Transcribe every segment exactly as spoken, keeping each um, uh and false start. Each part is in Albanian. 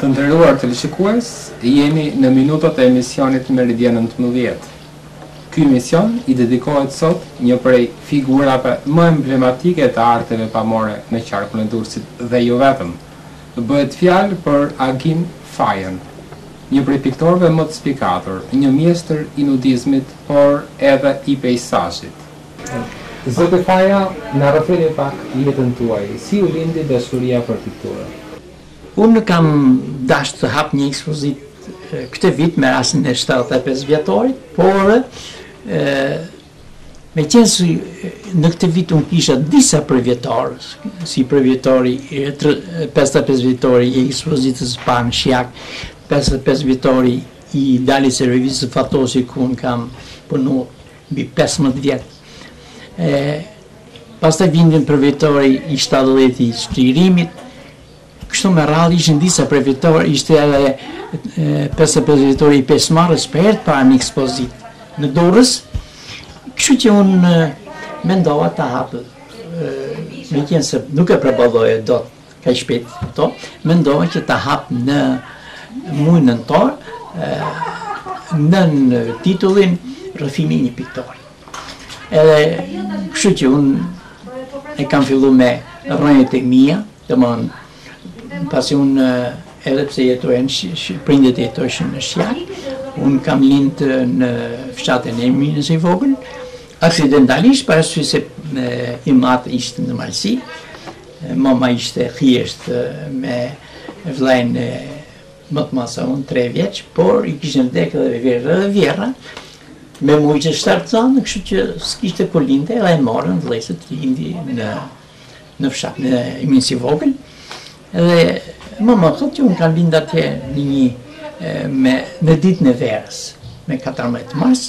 Të nderuar teleshikues, jeni në minutat e emisionit Meridian nëntëmbëdhjetë. Ky emision i dedikohet sot një prej figurave më emblematike të arteve pamore në qarkullin e Durrësit dhe jo vetëm. Bëhet fjalë për Agim Fajën, një prej piktorëve më të spikatur, një mjeshtër i nudizmit, por edhe i peizazhit. Zotë Faja, na rrëfeni pak jetën tuaj, si u lindi dashuria për pikturën? Unë kam dash të hap një ekspozit këtë vit me rastin e shtatëdhjetë e pesë vjetorit, por e, me qenë se në këtë vit unë kisha disa përvjetorës, si përvjetori, pesëdhjetë e pesë vjetori i ekspozitës Pan Shjak, pesëdhjetë e pesë vjetori i Dalis e revistës Fatosi, ku unë kam punu mbi pesëmbëdhjetë vjet. E, pastaj vindin përvjetori i shtatëdhjetë i shtrirrimit. Kështu me radhë ishin disa përvjetorë, ishte edhe pesëdhjetë e pesë vjetori i pesëmarrës për herë të parë në ekspozit në Durrës. Kështu që unë mendova ta hap, me qenë se nuk e përballoja dot kaq shpejt këto, mendova që ta hap në muajin nëntor në titullin Rrëfimi i një piktori. Edhe kështu që unë e kam filluar me rrënjët e mia, domthonë pasi unë edhe pse jetoj në prindet jetojshin në Shjak, unë kam lind në fshatin e Minës i vogël, aksidentalisht, parasysh se i matë ishte në Malsi, mama ishte thjesht me vllajën më të masa unë, tre vjeç, por i kishin vdekur edhe vjerra dhe vjerra, me mujë që shtartë zanë, kështu që s'kishte ku linde, edhe e morën vllezët lindi në, në fshat, në Minës i vogël. Edhe mama thotë që unë kam lind atje në një me në ditën e verës, me katërmbëdhjetë mars.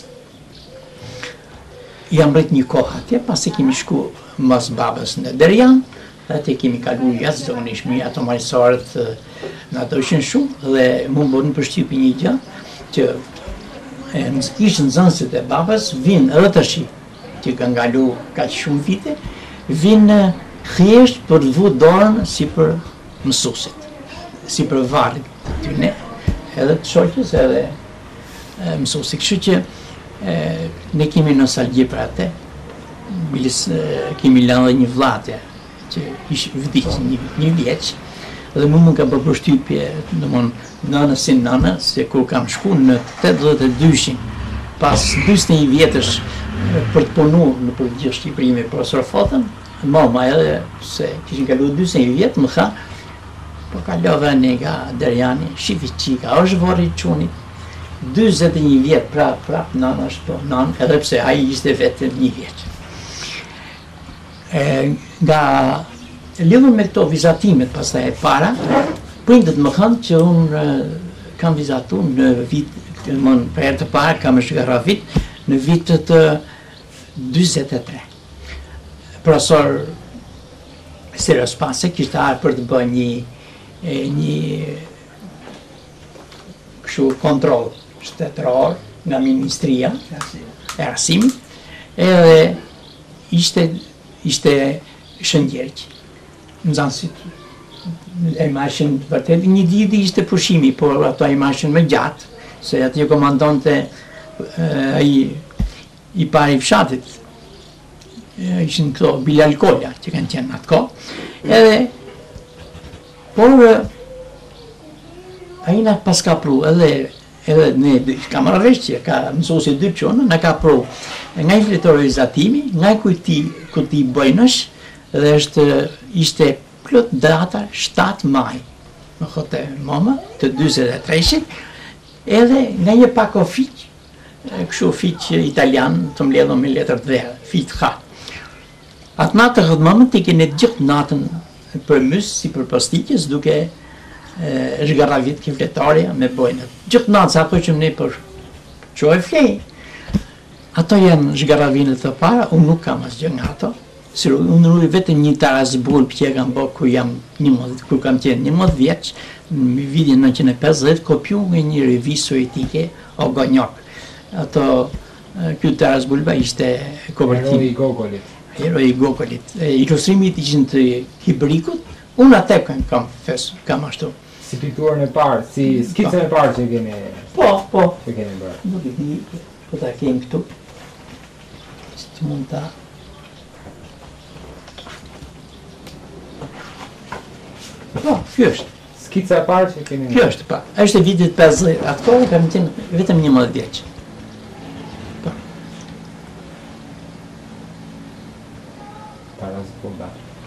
Jam rrit një kohë atje, pasi kemi shku mas babës në Derjan, dhe atje kemi kalu jashtë zonishmi, ato majsorët në ato ishin shumë, dhe mu më bërë në përshtypi një gjë, që e, ishën zënësit e babës, vinë edhe të shi, që kanë galu ka shumë vite, vinë thjesht për të vu dorën si për mësuesit, si për valit të ne, edhe të shoqës edhe e, mësuesit. Kështu që e, ne kemi nostalgji për atë, bilis kemi lënë dhe një vllate që ish vdiq një, një vjeç, dhe mu më ka bërë përshtypje, domthonë nëna si nëna, se kur kam shku në tetëdhjetë e dyshin, pas njëzet e një vjetësh për të punuar në përgjithë Shqipërinë me profesor Fotën, mama edhe se kishin kaluar njëzet e një vjet, më tha, po kalova ne nga Derjani, shifi qika, është vorri i çunit, njëzet e një vjet prap, prap, nana është po, nan, edhe pse ai ishte vetëm një vjeç. E, nga lidhur me këto vizatimet pastaj e para, prindët më thënë që unë kam vizatuar në vit, më për herë të parë kam shkruar vit, në vitet të dyzet e tre. Profesor Serios Pase kishte ardhur për të bërë një e, një kështu kontroll shtetëror nga Ministria e Arsimit, edhe ishte ishte shëndjerq. Nxënësit e marrin vërtet një ditë ishte pushimi, por ato i marrin më gjatë, se atje komandonte ai i pari i fshatit, ishin këto Bilal Kolja që kanë qenë atë kohë, edhe por ai na pas ka pru edhe edhe ne kam marrë që ka mësuesi dy çona na ka pru nga influencerizatimi, nga kujti kuti bëjnësh, dhe është ishte plot data shtatë maj, më thotë mama të dyzet e treshit, edhe nga një pak ofiq, kështu ofiq italian të mbledhur me letër të verdha, fiq ha. Atë natë të mëmën t'i kene gjithë natën për mysë, si për pastikjes, duke zhgarravit kifletarja me bojnët. Gjithë natë, sa ato që më ne për që e flej. Ato janë zhgarravinet të para, unë nuk kam asgjë nga ato. Unë rrujë vetëm një taras bulb që e kam bërë kur jam njëmbëdhjetë, kur kam qenë njëmbëdhjetë vjeç, në vitin në nëntëqind e pesëdhjetë, kopju nga një revistë sovietike Ogonjok. Ato, ky taras bulba ishte kovertim. Heroi i Gogolit. Heroi i Gogolit. Ilustrimit ishin të Hibrikut, unë atë kam, kam, fes, kam ashtu. Si pikturën e parë, si skicën e parë që keni... Po, po. Që keni bërë. Nuk e di, po ta kemi këtu. Që të mund ta... Po, kjo është. Skica e parë që keni... Kjo është, pa. Është e vitit pesëdhjetë, ato kam qenë vetëm njëmbëdhjetë vjeç. Po. Para zbuda.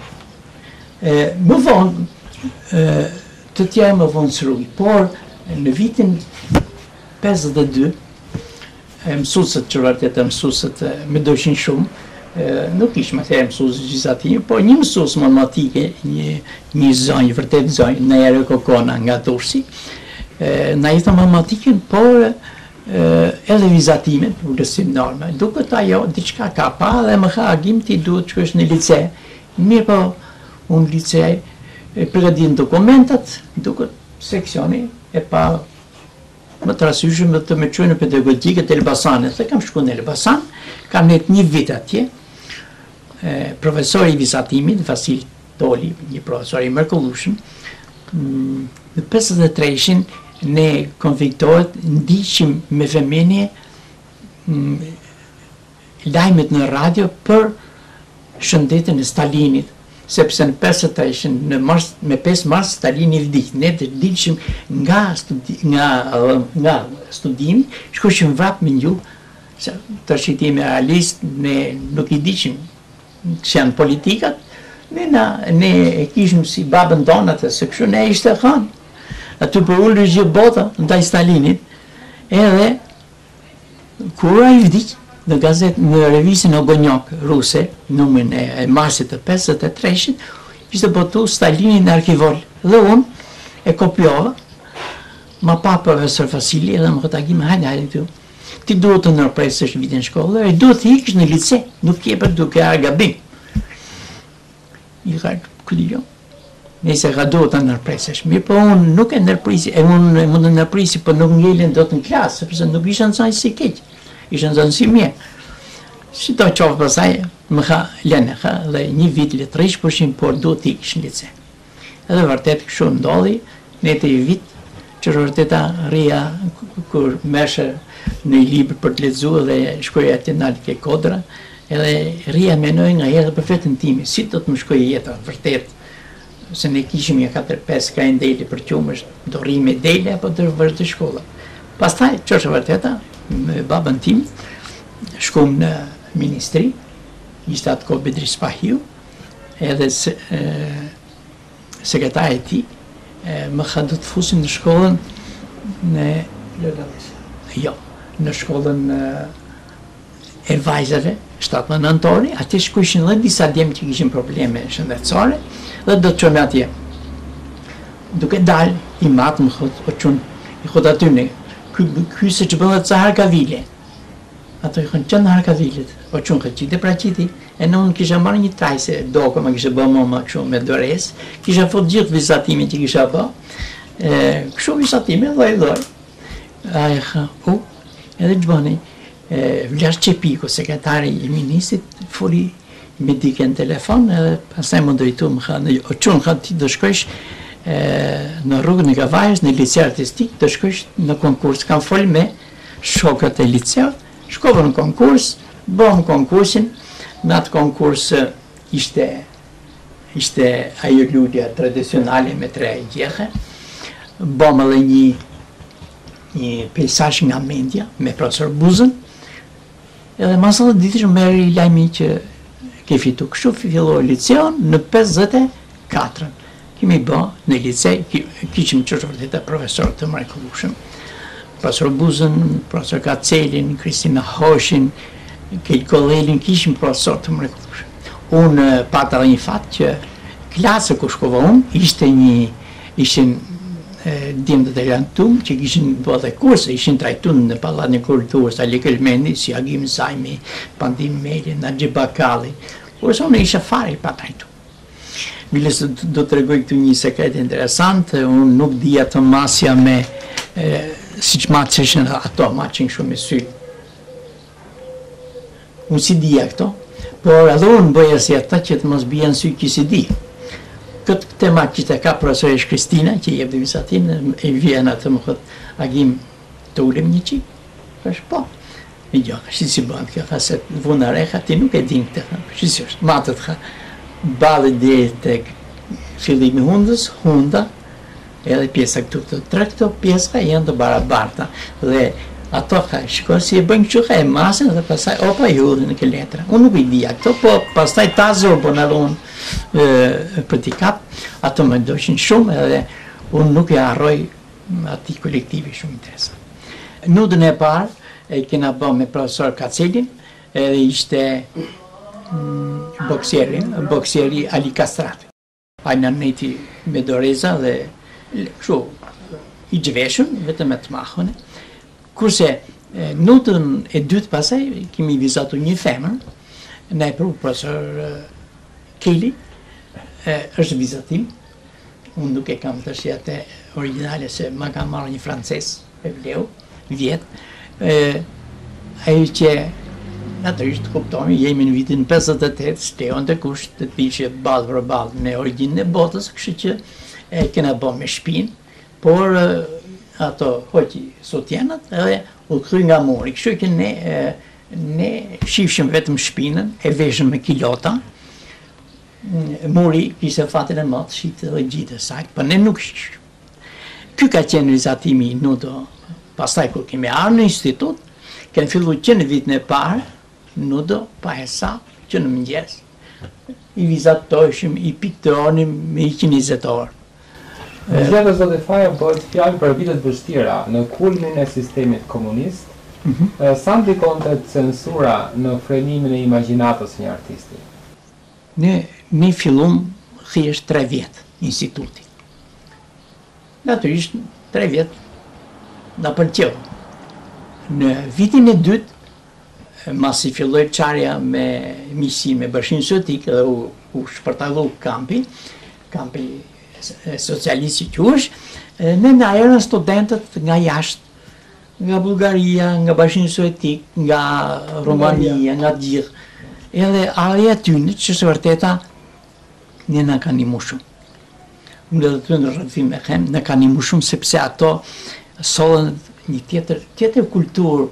Më vonë, të tjerë më vonë sërui, por në vitin pesëdhjetë e dy, mësusët që vërtet e mësusët me doshin shumë, nuk ishë më thërë mësusë gjizatimi, por një mësus matematike, një, një zonjë, vërtet zonjë, në ere kokona nga Durrësi, na i thë matematiken, por edhe vizatimin, urësim norme, duket ajo, diçka ka pa dhe më ka agim ti duhet që është në lice, mirë po, unë lice, përgëdin dokumentat, duket seksioni e pa më të rasyshëm dhe të me qënë në pedagogike të Elbasanit, dhe kam shku në Elbasan, kam net një vit atje, profesori i vizatimit, Vasil Toli, një profesor i mrekullueshëm, në pesëdhjetë e treshin ne konviktohet ndiqim me vëmendje lajmet në radio për shëndetin e Stalinit, sepse në pesëdhjetë e treshin në mars, me pesë mars Stalini vdiq, ne të dilshim nga studi, nga nga studimi, shkoshim vrap me njuh, të shitimi realist, ne nuk i diqim që janë politikat, ne, na, ne e kishim si babën tonë atë, se kështu ne ishte khanë. Aty për ullë gjithë bota, ndaj Stalinit, edhe kur a i vdiq, në gazet, në revistin Ogonjok ruse, numrin e, e marsit të pesëdhjetë e treshit, ishte botu Stalini në arkivol. Dhe unë e kopjova, ma pa profesor Vasili, edhe më këtë agime, hajde, hajde këtu. Ti duhet të nërpresësh vitin shkollë, e duhet të ikësh në lice, nuk je për duke a gabim. I ka këtë jo. Nëse ka duhet të nërpresësh. Mirë po unë nuk e nërprisi, e unë e mund të nërprisi, për nuk ngellin do të në klasë, sepse nuk ishë në zanjë si keqë, ishë në zanjë si mje. Si do qofë pësaj, më ka lene, ka dhe një vit letrish përshin, por duhet të ikësh në lice. Edhe vërtet kështu ndodhi, në të i vit, që vërteta rria, kur meshe në i libër për të lexu dhe shkoj atje në Alke Kodra, edhe rria menoj nga herë për vetën time, si do të më shkoj jeta, vërtet, se ne kishim një katër pesë ka e ndeli për qumësh, do rri me dele apo do vërë të shkolla. Pastaj, që është vërteta, me babën tim, shkum në ministri, ishte atë ko Bedri Spahiu, edhe se, e, sekretari ti, e, më ka du të fusim në shkollën në jo, në shkollën e vajzave, shtatë në nëntori, aty shkujshin dhe disa djemë që kishin probleme shëndetësore, dhe do të qëmë atje. Duke dalë, i matë më khot, o qënë, i khot aty në, ky se që bëndë të ca harkavile. Ato i khënë qënë harkavilet, o qënë këtë qitë e pra qiti, e në unë kisha marrë një trajse, doko më kisha bë më më këshu me dores, kisha fot gjithë vizatimin që kisha bë, këshu vizatimin dhe i dhoj. A e kha, u, edhe që bëni, Vlas Qepiko, sekretari i ministrit, foli me dike në telefon, edhe pasaj më dojtu më kha, o qunë kha ti do shkojsh në rrugën e Kavajës, në liceu artistik, do shkojsh në konkurs. Kam fol me shokët e liceut, shkova në konkurs, bëm konkursin, në atë konkurs ishte, ishte ajo lutja tradicionale me tre gjehe, bëm edhe një një pejsash nga Mendja, me profesor Buzën, edhe masë dhe ditësh më meri lajmi që ke fitu. Kështu filloi liceon në pesëdhjetë e katër. Kemi bë në lice, kishim qështë vërtet e profesor të mrekullueshëm. Profesor Buzën, profesor Kacelin, Kristina Hoshin, Kel Kollelin, kishim profesor të mrekullueshëm. Unë pata dhe një fat që klasë ku shkova unë, ishte një, ishin djemë të janë tumë që kishin bërë dhe kurse, ishin trajtun në Pallatin e Kulturës, Ali Kelmendi, si Agim Sajmi, Pandim Meli, Naxhi Bakalli, kurse unë isha fare i pa trajtu. Biles do të regoj këtu një sekret interesant, unë nuk dhja të masja me, si që matë që ishen ato, matë që në shumë me syllë. Unë si dhja këto, por edhe unë bëja si ata që të mos bia në sy kisi di. këtë tema që të ka profesoresh Kristina, që jep dhe visatin, e vjen atë më këtë, agim të ulem një qik, është po. E gjo, shi si bënd, kjo ka se vuna reha, ti nuk e din këtë, shi si është, matët ka, balë dhe të fillimi hundës, hunda, edhe pjesa këtu të tre këto pjesa janë të barabarta, dhe ato ka shkoj si e bëjnë që ka e masën dhe pasaj opa i hudhën në ke letra. Unë nuk i dhja këto, po pasaj tazo po në dhonë për t'i kap, ato me doshin shumë edhe unë nuk e arroj ati kolektivi shumë interesant. Nudën e parë, e kena bë me profesor Kacelin, edhe ishte mm, boksieri, boksieri Ali Kastrat. Ajna nëjti me doreza dhe shu, i gjveshën, vetëm e të mahën. Kurse notën e dytë pasaj, kemi vizatu një femër, ne e pru profesor Kelly, është vizatim, unë nuk e kam të shjete originale se ma kam marrë një frances, e vleu, vjetë, ajo që natërisht kuptomi, jemi në vitin pesëdhjetë e tetë, shteon të kusht të të pishe balë për balë në originën e botës, kështë që e kena bo me shpinë, por ato hoqi sotjenat edhe u kry nga mori. Kështu që ne, ne shifshim vetëm shpinën, e veshëm me kilota, mori kishte fatin e matë, shite dhe gjitë e sakë, për ne nuk shifshim. Ky ka qenë vizatimi në do, pastaj kur kemi arë në institut, kemi fillu që në vitën e parë, në do, pa e sa, që në mëngjes. I vizatojshim, i piktonim me i njëzet orë. Në gjithë zote Faja bëhet fjalë për vitet vështira në kulmin e sistemit komunist, mm -hmm. sa ndikon të censura në frenimin e imagjinatës një artisti? Ne, ne fillum thjesht tre vjetë instituti. Natyrisht, tre vjetë në pëlqeu. Në vitin e dytë, mas i filloj qarja me misin me Bashkinë Sovjetike dhe u, u shpërtallu kampi, kampi socialistë që është, ne nga erën studentët nga jashtë, nga Bulgaria, nga Bashkinë Sovjetike, nga Romania, nga gjithë. Edhe arja atyne që së vërteta ne nga ka një mu shumë. Më dhe të në rëndëfim e hem, në ka një mu shumë sepse ato solën një tjetër, tjetër kulturë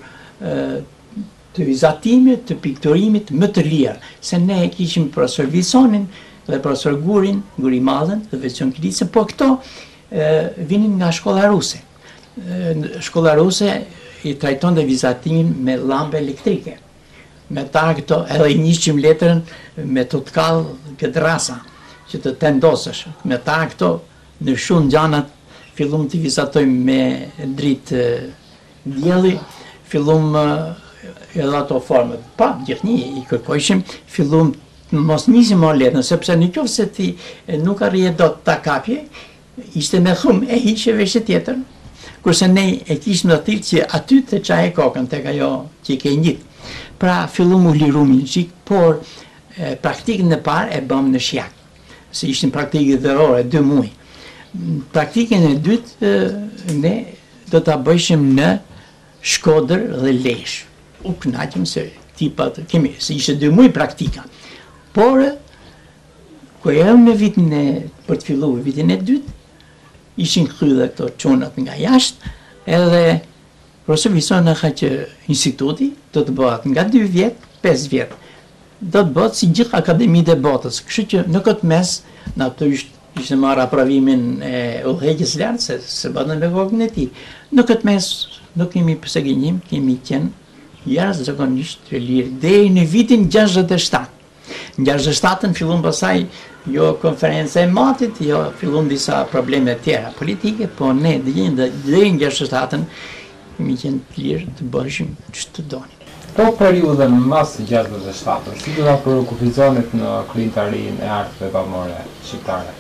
të vizatimit, të piktorimit më të lirë, se ne kishim profesor Visonin dhe profesor Gurin, Guri Madhen dhe Vecion Kilicën, po këto e, vinin nga shkolla ruse. E, shkolla ruse i trajton dhe vizatimin me lampe elektrike. Me ta këto, edhe i njëshqim letrën me të të kallë këtë rasa, që të tendosësh. Me ta këto, në shumë gjanat, fillum të vizatojmë me dritë djeli, fillum edhe ato formët. Pa, gjithni i kërkojshim, fillum mos njësim më letën, sepse në qofë se ti nuk arrije do të ta kapje, ishte me thumë, e hiqe veshë tjetër, kurse ne e kishmë dhe tilë që aty të qaj e kokën, të ka jo që i ke njëtë. Pra, fillum u lirumi në qikë, por e, praktikën e parë e bëm në Shjak, se ishtin praktikë dhërore, dy muaj. Praktikën e dytë, ne do të bëjshim në Shkodër dhe Lezhë. U kënaqëm se tipat, kemi, se ishte dy muaj praktika. Por, ku e në vitin e, për të fillu vitin e dytë, ishin kry dhe këto qonat nga jashtë, edhe profesor Visona ka që instituti do të bëhet nga dy vjetë, pesë vjetë. Do të bëhet si gjithë akademitë e botës. Kështu që në këtë mes, në ato ishte marrë apravimin e udhëheqjes lartë, se se bëtën me kokën e tij. Në këtë mes, nuk kemi pëse gënjim, kemi qenë jashtëzakonisht të lirë, deri në vitin gjashtëdhjetë e shtatë. Në gjashtëdhjetë e shtatën fillon pasaj jo konferenca e matit, jo fillon disa probleme tjera politike, po ne deri në gjashtëdhjetë e shtatën kemi qenë të lirë të bëshim që të donin. Po periudën mas gjashtëdhjetë e shtatës, si do ta kufizonet në krijimtarinë e artëve bamore shqiptare?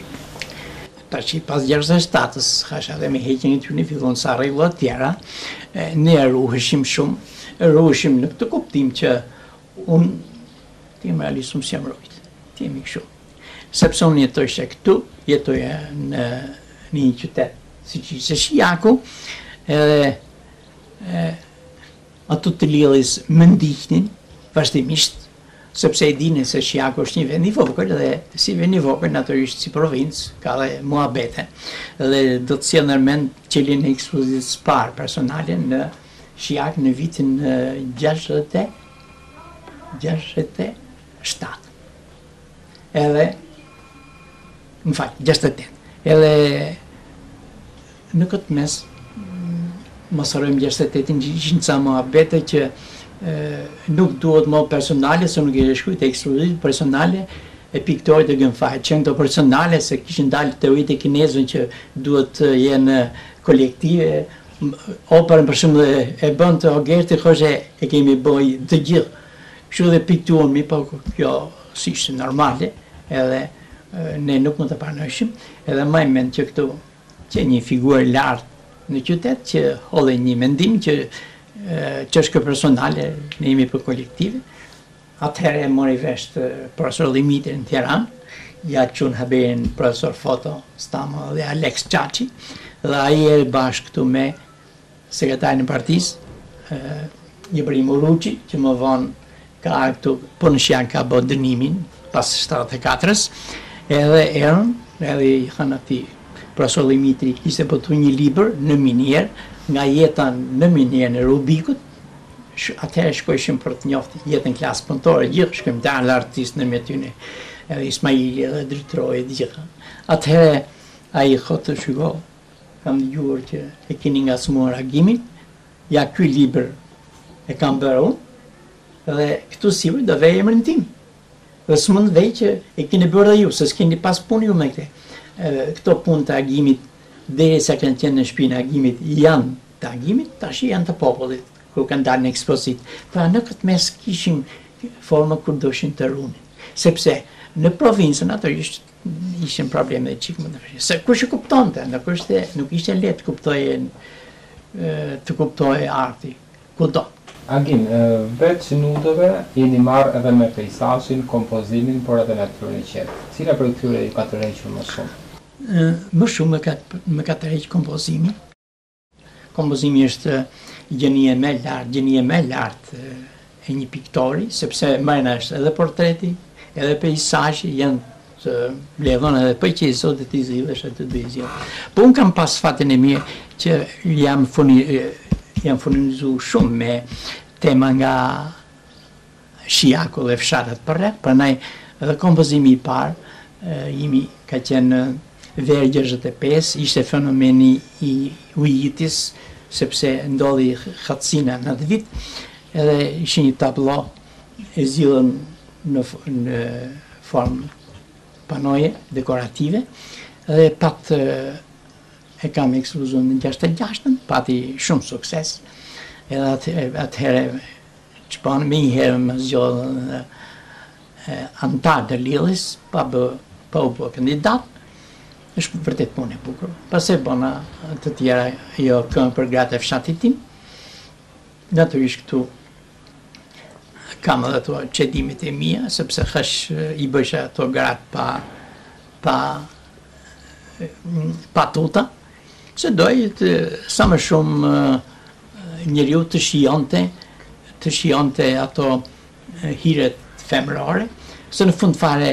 Tash pas gjashtëdhjetë e shtatës, hasha dhe me heqjen e tyre fillon sa rregulla të tjera, ne ruheshim shumë, ruheshim në këtë kuptim që unë ti më realisum si jam rojt, ti jemi kështu. Sepse unë jetojshë këtu, jetoja në një qytet, si që ishte Shijaku, edhe e, ato të lidhjes më ndihnin, vazhdimisht, sepse e dini se Shiaku është një vend i vogël dhe si vend i vogël natyrisht si provincë ka dhe muhabete. Dhe do të sjell në mend qelin e ekspozitës parë personale në Shiak në vitin gjashtëdhjetë e shtatë. Edhe më fal, gjashtëdhjetë e tetë. Edhe në këtë mes mos harrojmë gjashtëdhjetë e tetin ishin ca muhabete që nuk duhet më personale, se nuk e shkruajt ekskluziv personale e piktorit e Gënfajt, që këto personale se kishin dalë teoritë e kinezëve që duhet të jenë kolektive, operën për shembull e bën të Ogerti Hoxhe e kemi bëj të gjithë. Kështu dhe piktuam mi, po kjo si ishte normale, edhe ne nuk mund të pranojshim, edhe më mend që këtu që një figurë lartë në qytet që hodhe një mendim që çështje personale ne jemi për kolektive. Atëherë e mori vesh profesor Limiti në Tiranë, ja çun haberin profesor foto Stamo dhe Alex Çaçi, dhe ai e bashkë këtu me sekretarin e partisë, Ibrahim Uruçi, që më vonë ka këtu, po në Shiak ka bë dënimin pas shtatëdhjetë e katërës, edhe erën, edhe i kanë ati profesor Limiti kishte botuar një libër në Minier, nga jeta në Minier në Rubikut. Atëherë shkojshim për të njoftë jetën klasë punëtore, gjithë shkrimtarë dhe artistë në me tyne, edhe Ismaili edhe Dritroj, gjithë. Atëherë ai thotë shiko, kam dëgjuar që e keni ngacmuar agimit, ja ky libër e kam bërë unë, dhe këtu sipër do vej emrin tim. Dhe s'mund vej që e keni bërë dhe ju, se s'keni pas punë ju me këte. Këto punë të agimit, derisa kanë qenë në shtëpinë e agimit, janë të agimit, tash janë të popullit, kur kanë dalë në ekspozit. Pra në këtë mes kishin forma kur doshin të runin. Sepse në provincën natyrisht ishin probleme dhe qikë më të vështirë. Se kush e kuptonte, nuk ishte, nuk ishte lehtë kuptoje të kuptoje arti. Kudo. Agim, veç nudove jeni marrë edhe me pejsazhin, kompozimin, por edhe natyrën e qetë. Cila për këtyre i ka të rrequr më shumë? Më shumë më ka, më ka të rreq kompozimi. Kompozimi është gjenie më lartë, gjenie më lartë e një piktori, sepse marrë është edhe portreti, edhe peisazhi, janë të vlevon edhe për që i zotë të i zilësh e të dy zilë. Po unë kam pas fatin e mirë që jam, funi, jam furnizu shumë me tema nga Shiaku dhe fshatët për rreth, prandaj edhe kompozimi i parë imi ka qenë verë gjashtëdhjetë e pesë, ishte fenomeni i ujitis, sepse ndodhi Hatsina në atë vit, edhe ishte një tablo e zilën në, në formë panoje dekorative, dhe pat e kam eksplozuar në gjashtëdhjetë e gjashtën, pati shumë sukses, edhe atëherë që panë me një herë më zgjodhën antar të Lillis, pa, bë, pa u bë kandidat, është vërtet punë e bukur. Pas e bona të tjera jo këmë për gratë e fshatit tim, natyrisht këtu kam edhe ato qedimit e mia, sepse hësh i bësha ato gratë pa, pa, pa tuta, se doj të sa më shumë njeriu të shijonte, të shijonte ato hiret femrore, se në fund fare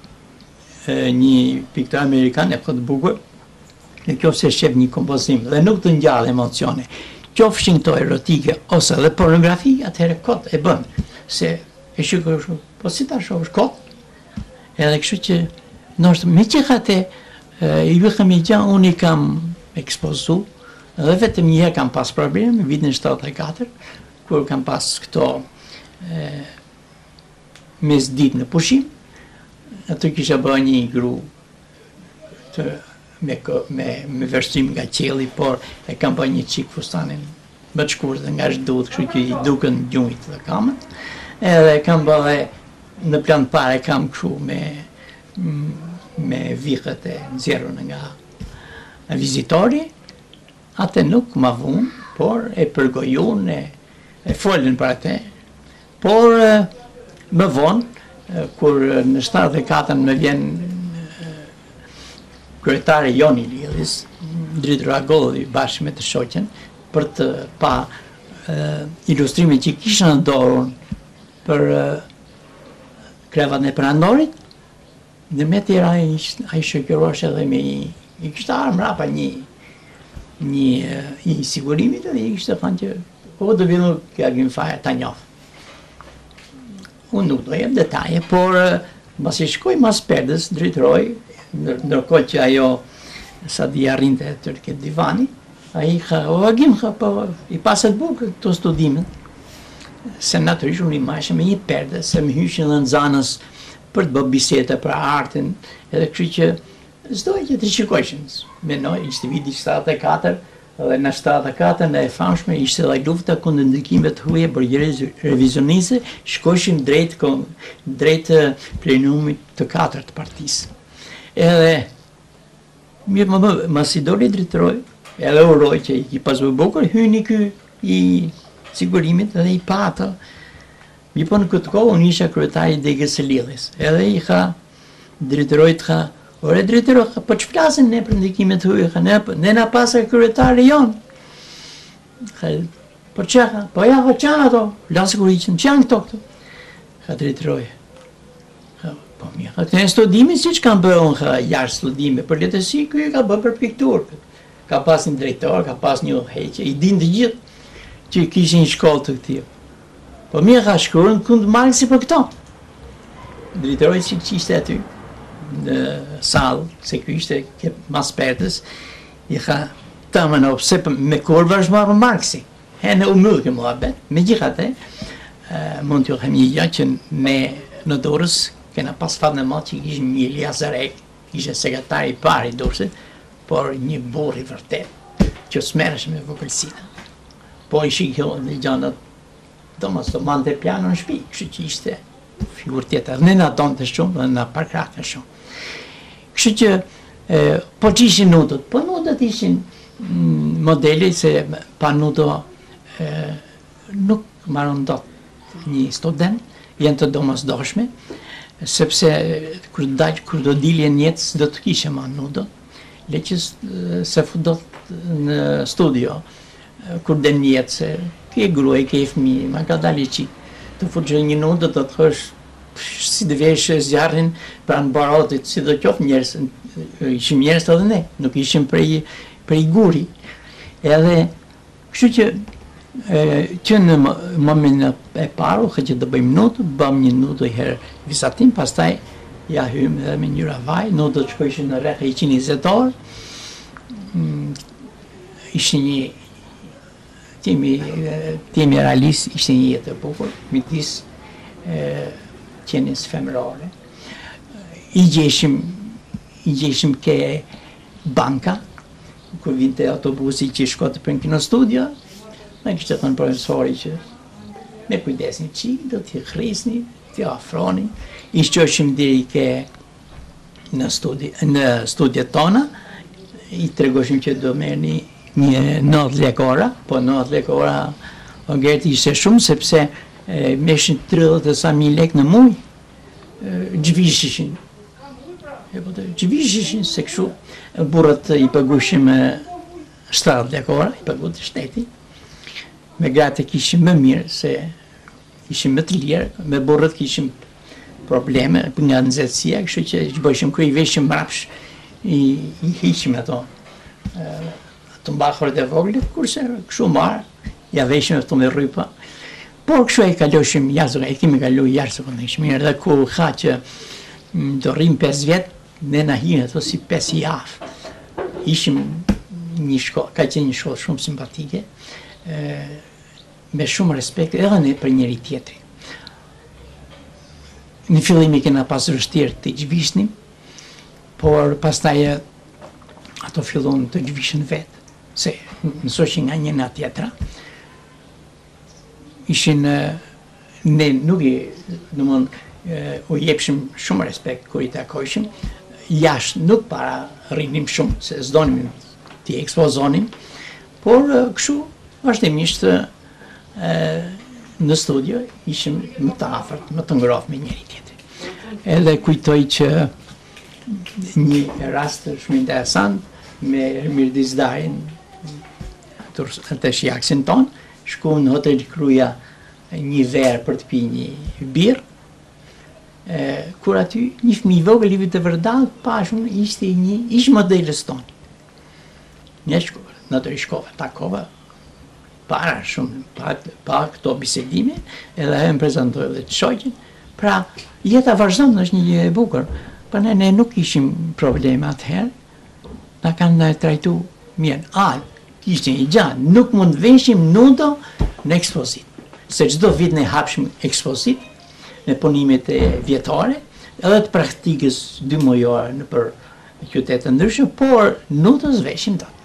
një piktor amerikan e këtë bukur, në kjo se shqep një kompozim dhe nuk të ngjallë emocione, qofshin këto erotike ose dhe pornografi, atëherë kot e bën, se e shikoj shumë, po si ta shohësh kot, edhe kështu që nështë me që kate i vëkëm i gja, unë i kam ekspozu, dhe vetëm një herë kam pas problem, në vitin shtatëdhjetë e katër, kur kam pas këto e, mes ditë në pushim, atë kisha bërë një gru të, me, me, me vërshtim nga qeli, por e kam bërë një qik fustanin më të shkurtë dhe nga zhdut, kështu që i duken gjunjt dhe kamët, edhe kam bërë në plan pare kam kështu me, me vikët e nxjerrën nga vizitori, atë nuk ma vunë, por e përgojun, e, e folën për atë, por më vonë, kur në shtatëdhjetë e katër më vjen kryetari Joni Lillis, Dritë Ragolli bashkë me të shoqen, për të pa uh, ilustrime që kisha në dorën për uh, krevat në prandorit, dhe me tjera a i shëkërosh edhe me i kështë arë mrapa një një i sigurimit edhe i kështë thënë që o do villu kja gjimfaja ta njofë. Unë nuk do jem detaje, por mas i shkoj mas perdes, drejtëroj, ndërkohë që ajo sa di arrinte të këtë divani, a i ka, o agim ka, po i paset bukë të studimet, se naturisht unë i majshë me një perde, se më hyshin dhe në zanës për të bë bisete për artin, edhe kështu që zdoj që të shikojshin. Menoj, ishte viti shtatë e katër, dhe në shtatë e katër në e famshme ishte dhe lufta kundër ndikimeve të huaja burgjerie revizioniste, shkojshin drejt drejt plenumit të katërt të partisë. Edhe mirë më më mas i doli drejtëroj, edhe uroj që i ki pas më bukur, hyni ky i sigurimit edhe i pata. Mi po në këtë kohë unë isha kryetari i degës së lidhjes. Edhe i ka drejtëroj të ka ore drejtëroj, po që flasin ne për ndikimet të huaja, ne, ne na pasa kryetari jonë. Po që ka, po ja, po që ato, lasë kur i qënë, që janë këto këto? Ka drejtëroj. Po mirë, këtë në studimi si që kam bërë unë jashtë studime, për letësi, këj ka bërë për pikturë. Ka pas një drejtor, ka pas një heqe, i din të gjithë që kishin një shkollë të këtij. Po mirë ka shkruar kundër Marksi për këto. Drejtoroi si që ishte aty në salë, se kjo ishte mas pertës, i ka tamën o pse me kurva është marrë Marksi. Hene u mëllë këmë muhabet, me gjithate, mund t'ju them një gjë që ne në Durrës kena pas fatë në matë që kishim një Ilyas Zarek, ishte sekretari i parë i Durrësit, por një burr i vërtet, që smeresh me vogëlsinë. Po i shikjo në gjanët, do mos të mante piano në shtëpi, kështu që ishte figurë tjetër. Ne na donte shumë dhe na parkrahte shumë. Kështu që e, po që ishin nutët, po nutët ishin mm, modeli se pa nuto e, nuk marron dot një student, janë të domosdoshme, sepse kur dal kur do dilje në jetë do të kishe ma nudo, le që se fudot në studio, kur den një jetë se ke gruaj, ke fëmijë, ma ka dali qi, të fuqë një nudo të të thësh si të vesh zjarrin pranë barotit, si do qoftë njerëz, ishim njerëz edhe ne, nuk ishim prej prej guri. Edhe kështu që e, që në momentin e parë, që të bëjmë nutë, bëm një nutë i herë vizatim, pastaj ja hymë edhe me një ravaj, nutë të shkojshin në rreth njëqind e njëzet orë, mm, ishte një timi, timi realist, ishte një jetë e bukur, midis qenies femërore. I gjeshim, i gjeshim ke banka, kur vinte autobusi që shkote për në studio, me kështë të thënë profesori që me kujdesni qi, do t'i khrisni, t'i afroni, i shqoshim diri ke në, studi, në studiet tona, i tregoshim që do merrni një nëntë lekora, po nëntë lekora o gerti ishte shumë, sepse e, meshin tridhjetë e sa mijë lek në muj, gjvishishin. E po të gjvishishin, se kështu burrat i pagushim shtatë lekora, i pagut shteti, me gratë kishim më mirë, se ishim më të lirë, me burrat kishim probleme nga nxehtësia, kështu që që bëshim kërë i veshim mrapsh, i, i hiqim ato, të mbahur dhe voglit, kurse kështu marë, ja veshim ato me rrypa. Por kështu e kaloshim jashtë, e kemi kalu jashtë të këndë mirë, dhe ku ha që do rrim pesë vjetë, ne na hinë ato si pesë javë. Ishim një shkollë, ka qenë një shkollë shumë simpatike, e, me shumë respekt edhe ne për njëri tjetri. Në fillim i kena pas vështirë të gjvishnim, por pastaj ato fillon të gjvishin vetë, se mësoshin nga një nga tjetra. Ishin, ne nuk i, domthon, u jepshim shumë respekt kur i takojshim, jashtë nuk para rrinim shumë, se s'donim t'i ekspozonim, por kështu vazhdimisht në studio ishim më të afërt, më të ngrohtë me njëri tjetrin. Edhe kujtoj që një rast shumë interesant me Mirdis Darin të shjaksin ton, shku në Hotel Kruja një verë për të pi një birë, kur aty një fëmijë i vogël i të vërdall pashun ishte një ish modelës tonë. Një shkollë, natyrisht shkova, takova para shumë, pa, pa këto bisedime, edhe e më prezentoj dhe të shoqin. Pra, jeta vazhdon është një gjë e bukur, për ne, ne nuk ishim probleme atëherë, na kanë trajtu mirë. A, ishte një gjanë, nuk mund veshim nudo në ekspozit. Se çdo vit ne hapshim ekspozit, në punimet e vjetare, edhe të praktikës dy mujore në për qytete ndryshme, por nudës veshim të.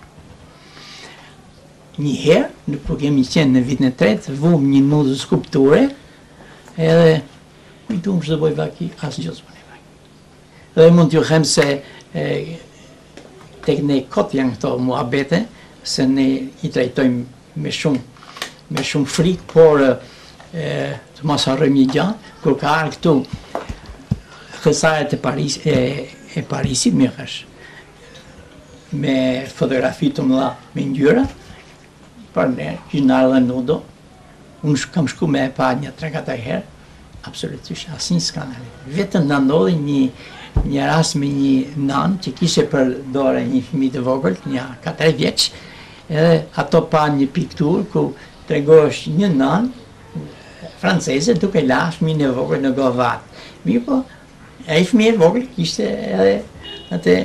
Një herë, në po kemi qenë në vitin e tretë, vum një nudë skulpture, edhe kujtum që të bëj vaki, asë gjë s'bën e vaki. Dhe mund t'ju them se e, tek ne kot janë këto muhabete, se ne i trajtojmë me shumë, me shumë frikë, por e, të mos harrojmë një gjë, kur ka ardhur këtu kësaret e Paris e, e Parisit, më thash, me fotografi të mëdha me ngjyra, për ne, që në ardhe nudo, unë kam shku me e pa një tre katër herë, absolutisht asnjë skandal. Vetëm na ndodhi një, një rast me një nan që kishe për dore një fëmijë të vogël, një katër vjeç, edhe ato pa një pikturë ku tregosh një nan franceze duke la fëmijën e vogël në govat. Mirë po, ai fëmijë e vogël kishte edhe atë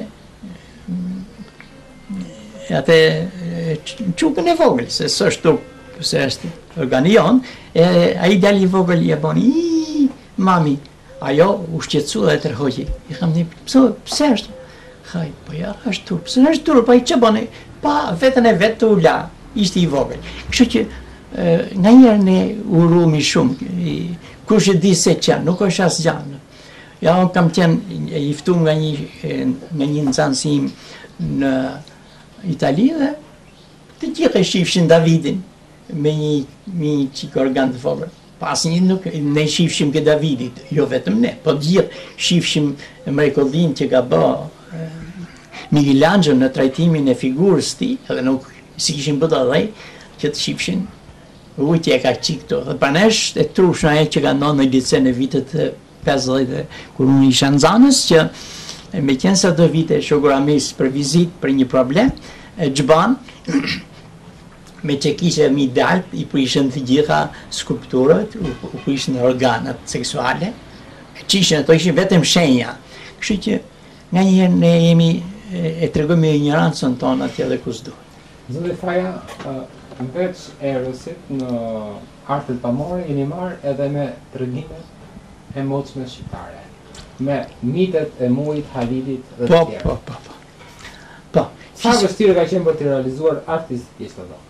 atë çukën e vogël, se s'është se është organion, e ai djali i vogël i e bën, i mami, ajo u shqetësua dhe tërhoqi. I kam thënë, pse pse është? Haj, po ja është turp. Pse është turp? Po ai ç'a bën? Pa veten e vet u la, ishte i vogël. Kështu që nga njerë ne urumi shumë, kush e di se që, nuk është asë gjanë. Ja, unë kam qenë i ftu nga një, nga një nëzansim në Itali dhe të gjithë e shifshin Davidin me një, një qikë organ të vogël. Pas një nuk, ne shifshim ke Davidit, jo vetëm ne, po gjithë shifshim mrekullin që ka bë Michelangelo në trajtimin e figurës ti, edhe nuk si kishim bërë dhe që të shifshin ujtje e ka qikë këto. Dhe pranesh e trushna e që ka ndonë në lice në vitet pesëdhjetë, kur unë isha në Zanës, që me qenë sa do vite shoguramis për vizit për një problem, gjban, me që kishe mi dalp, i prishën të gjitha skulpturët, u prishën organët seksuale, që ishën ato ishin vetëm shenja. Kështu që nga njëherë ne jemi e tregojmë ignorancën tonë atje dhe kus duhet. Zoti Faja, veç erësit në artet pamore, jeni marrë edhe me tregimet e moçme shqiptare, me mitet e mujit, Halidit dhe të tjerë. Po, po, po. Po. Sa vështirë ka qenë për të realizuar artistikisht ato?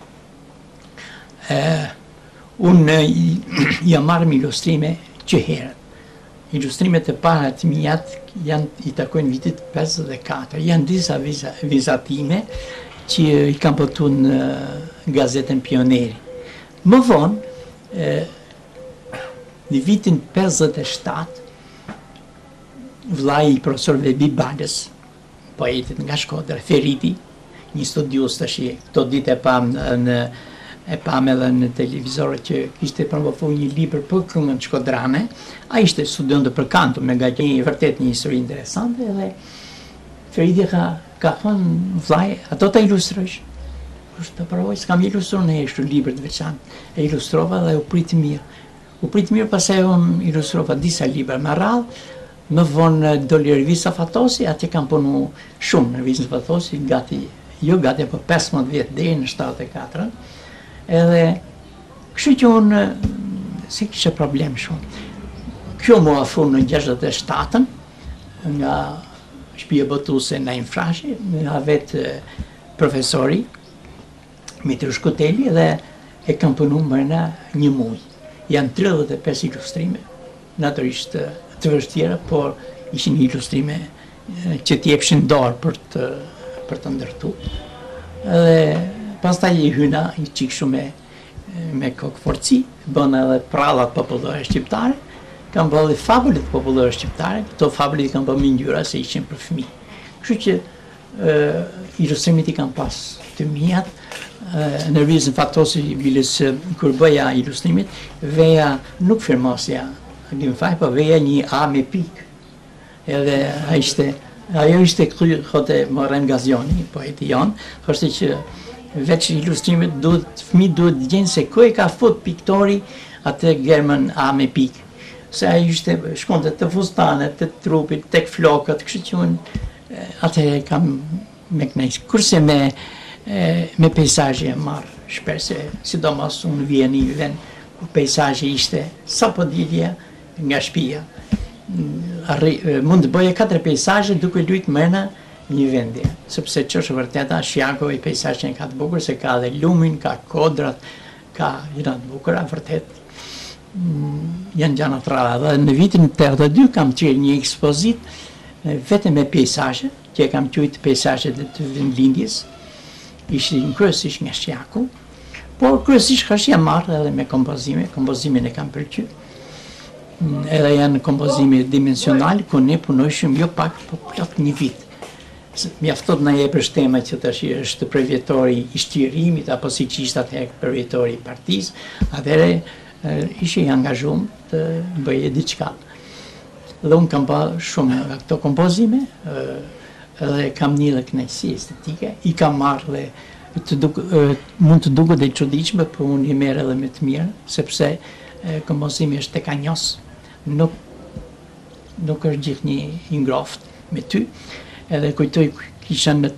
Unë jam marrë me ilustrime që herët. Ilustrimet e para të mijat janë i takojnë vitit pesëdhjetë e katër. Janë disa vizatime që i kam pëtu në gazetën Pioneri. Më vonë, në vitin pesëdhjetë e shtatë, vllai i profesor Vebi Balës, poetit nga Shkodra, Feriti, një studius të shi, këto ditë e pam në e pam edhe në televizore që kishte promovu një libër për këngën shkodrane, a ishte studion të për kanto, me nga një vërtet një histori interesante, dhe Feriti ka, ka thonë vllai, ato të ilustrojsh. Kështë të provoj, s'kam ilustru në eshtu libër të veçantë, e ilustrova dhe u pritë mirë. U pritë mirë pasaj unë ilustrova disa libër me radhë, më vonë doli revista Fatosi, atje kam punu shumë në revistën Fatosi, gati, jo gati apo pesëmbëdhjetë vjet deri në shtatëdhjetë e katër, edhe kështu që unë si kishe problem shumë. Kjo mu afur në gjashtëdhjetë e shtatën, nga shtëpia botuese në Infrashi, nga vetë profesori, Mitër Shkuteli, dhe e kam punu mërna një muj. Janë tridhjetë e pesë ilustrime, natyrisht të vështira, por ishin ilustrime që t'jepshin dorë për të, për të ndërtu. Dhe pastaj i hyna i qikë shumë me, me kokë forci, bëna edhe prallat popullore shqiptare, kam bërë dhe fabullit popullore shqiptare, këto fabullit kam bërë me ngjyra se ishin për fëmijë. Kështu që e, ilustrimit i kam pas të mijat, në revistën Fatosi, bilës kur bëja ilustrimit, veja nuk firmosja Gimfaj po veja një A me pikë. Edhe a ishte, ajo ishte kry kote Morem Gazioni, poeti janë, kështë që veç ilustrimit duhet, fëmi duhet gjenë se ku e ka fut piktori atë German A me pikë. Se ajo ishte shkonte të fustanet, të trupit, tek flokët, kështë që unë atë kam me knejsh. Kurse me, me pejsajë e marë shperse, sidomos unë vjen një vend, ku pejsajë ishte sa po dilja nga shpia. Arri, mund të bëje katër pejsajë duke lujtë mërna një vendi. Sepse që është vërteta, Shjago i pejsajën ka të bukur, se ka dhe lumin, ka kodrat, ka jena të bukura, vërtet. Janë gjana të rada. Dhe në vitin tridhjetë e dy kam qërë një ekspozit vetëm me pejsajë, që e kam qujtë pejsajët të vendlindjes, ishtë në kryesisht nga Shjaku, por kryesisht ka shja marrë edhe me kompozime, kompozimin e kam përqy. Edhe janë kompozime dimensional, ku ne punojshëm jo pak, po plot një vit. Mjaftot na jepë shtema që tash është përvjetori i shtirimit, apo si që ishte atëherë përvjetori i partisë, atëherë ishe i angazhum të bëje diçka. Dhe unë kam pa shumë nga këto kompozime, edhe kam një dhe kënaqësi estetike, i kam marrë dhe të duk, mund të duket e çuditshme, por unë i merr edhe me të mirë, sepse kompozimi është tek anjos, nuk nuk është gjithë një i ngroft me ty. Edhe kujtoj kisha në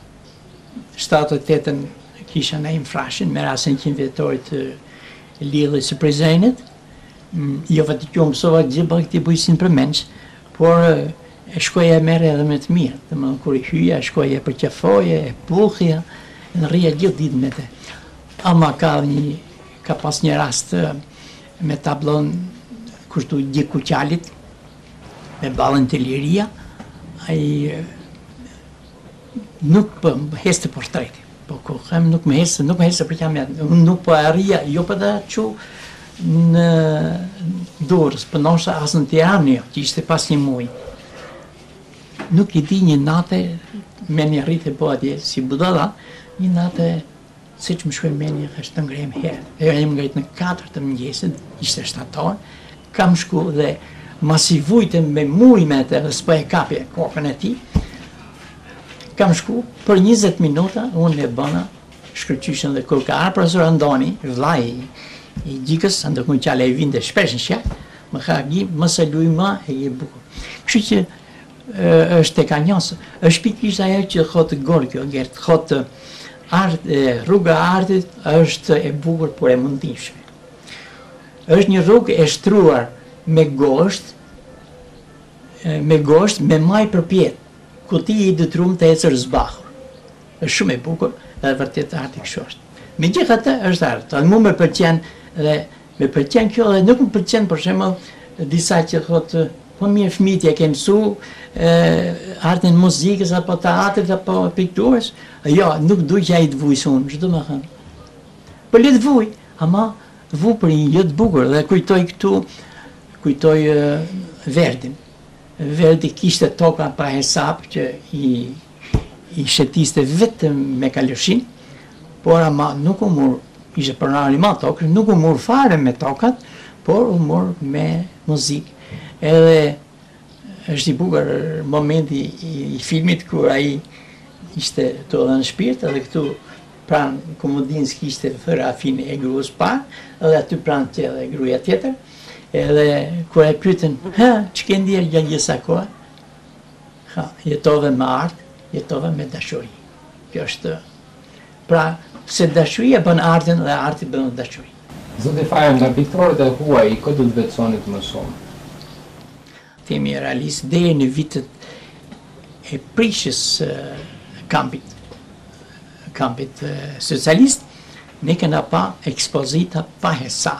shtatë e tetën kisha në infrashin me rastin qind vjetorit të lidhjes së Prizrenit. Jo vetë që mësova gjithë këti bujësin për menç, por e shkoja e merre edhe me të mirë. Domethënë kur i hyja, shkoja e përqafoje, e puthja, në rria gjithë ditën me te. Ama ka një ka pas një rast me tablon kushtu Gjik Kuqalit, me ballën të Liria, ai nuk po heste portreti. Po ku them nuk më heste, nuk më heste për jam, unë nuk po arria, jo për da që në Durrës, për nosha as në Tiranë, që ishte pas një muj. Nuk i di një nate, me një rritë po atje, si budalla, një nate, si që më shkoj me një, është të ngrejmë herë. E e më ngajtë në katër të mëngjesit, ishte shtator, kam shku dhe masi vujtëm me mujmet e dhe s'po e kapje kokën e ti, kam shku, për njëzet minuta, unë e bëna shkërqyshën dhe kur ka arë profesor Andoni, vllai i Gjikës, ndërkohë që ale e vinte shpesh në Shjak, më ka gji, më se luj ma e je bukur. Kështu që e, është tek anjosë, është pikërisht ajo që thotë Gorkjo, Gert, thotë art, e, rruga e artit është e bukur por e mundishme. Është një rrugë e shtruar me gosht, e, me gosht, me maj përpjet, ku ti i dëtrum të ecër zbahur. Është shumë e bukur dhe vërtet arti kështu është. Me gjithë atë është art. Mu me pëlqen dhe me pëlqen kjo dhe nuk më pëlqen për shembull disa që thotë po mirë fëmijët e ke mësu artin muzikës apo teatrit apo pikturës. Jo, nuk duj që ai të vujë unë, çdo më thënë. Po le të vuj, ama vu për një jetë bukur dhe kujtoj këtu, kujtoj uh, Verdin. Verdi kishte toka pa hesap që i, i shetiste vetëm me kaloshin, por ama nuk u mur, ishte pronari ma tokë, nuk u mur fare me tokat, por u mur me muzikë. Edhe është i bukur momenti i, i filmit kur ai ishte të dhe në shpirt, edhe këtu pranë komodinë s'kishte fotografin e gruas parë, edhe aty pranë të edhe gruaja tjetër, edhe kur e pyetën, ha, që ke ndjerë gjatë gjitha koha? Ha, jetove me art, jetove me dashuri. Kjo është, pra, se dashuria bën artin dhe arti bën dashuri. Zoti Fajo, nga piktorët e huaj, këtë do të veçonit më shumë? Themi realist, deri në vitet e prishjes uh, kampit, kampit uh, socialist, ne kena pa ekspozita pa hesap.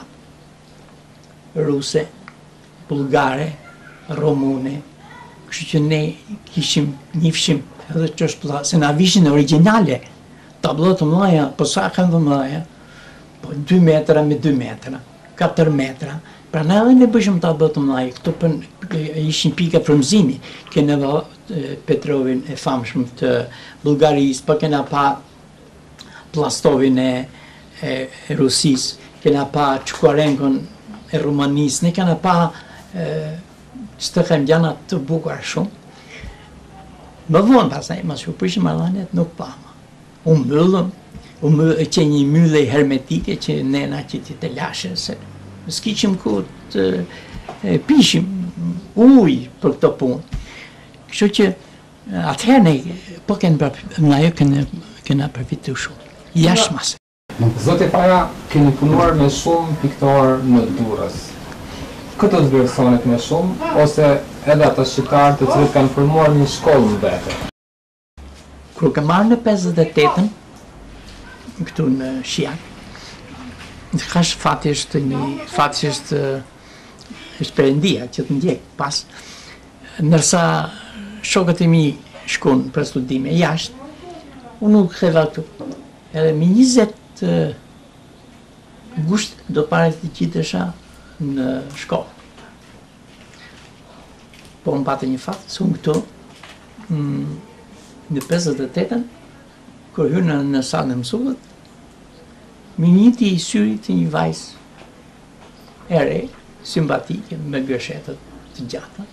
Ruse, bulgare, romune, kështu që ne kishim, njifshim edhe që është se na vishin originale, tablot të mëdha, po sa kanë të mëdha, po dy metra me dy metra, katër metra, pra ne edhe ne bëshim tablot të mëdha, këto për, ishin pika frymëzimi, kena pa Petrovin e famshëm të Bulgarisë, po kena pa Plastovin e, e, e Rusisë, kena pa Çukorenkon e Rumanisë, ne kena pa që të kem gjana të bukura shumë. Më vonë pasaj, mas që prishë Marlanet nuk pama. Unë myllëm, unë që një mylle hermetike që nena që ti të lashe, se s'kiqim ku të pishim uj për këto punë. Kështu që atëherë ne, po kënë nga jo këna përfitu shumë, jashtë masë. Zote Faja, keni punuar me shumë piktorë në Durrës. Këtë të vlerësonit me shumë, ose edhe ata shqiptarë të cilët kanë formuar një shkollë në vete? Kur kam marrë në pesëdhjetë e tetën, këtu në Shijak, ka fatisht një fatisht është Perëndia që të ndjek pas, ndërsa shokët e mi shkon për studime jashtë, unë nuk heva këtu. Edhe me njëzet gusht do pare të qitesha në shkollë. Po më patë një fatë, së unë këtu, në pesëdhjetë e tetën, kër hynë në salë në mësullët, me njëti i syri të një vajzë e re, simpatike, me gërshetët të gjata.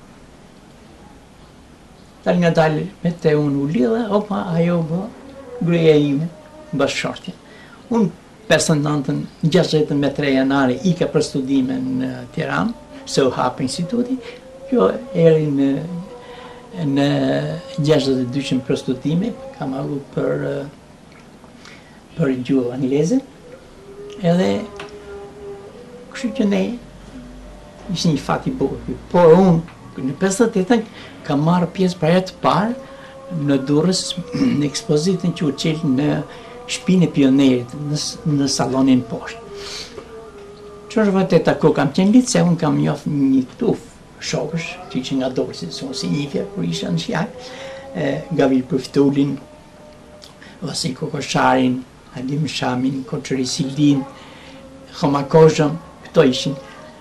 Tal nga dalë me te unë u lidhe, opa, ajo bë, greja ime, bashkë shortja. Unë personantën gjashtëdhjetë me tre janari i ka për studime në Tiranë, se u hapë instituti, kjo eri në në gjashtëdhjetë e dyshim për studime, ka marru për për gjuhë angleze, edhe kështu që ne ishë një fat i bukur. Por unë në pesëdhjetë e tetën kam marrë pjesë për herë të parë në Durrës në ekspozitën që u qel në Shtëpinë e Pionerit, në salonin poshtë. Që është vërtet ako kam qenë lice, unë kam njoh një tuf shokësh që ishin nga Durrës, se unë si njifja kur isha në Shijak, Gavil Përftullin, Vasil Kokosharin, Alim Shamin, Koçëri Sildin, Homa Kozhëm, këto ishin.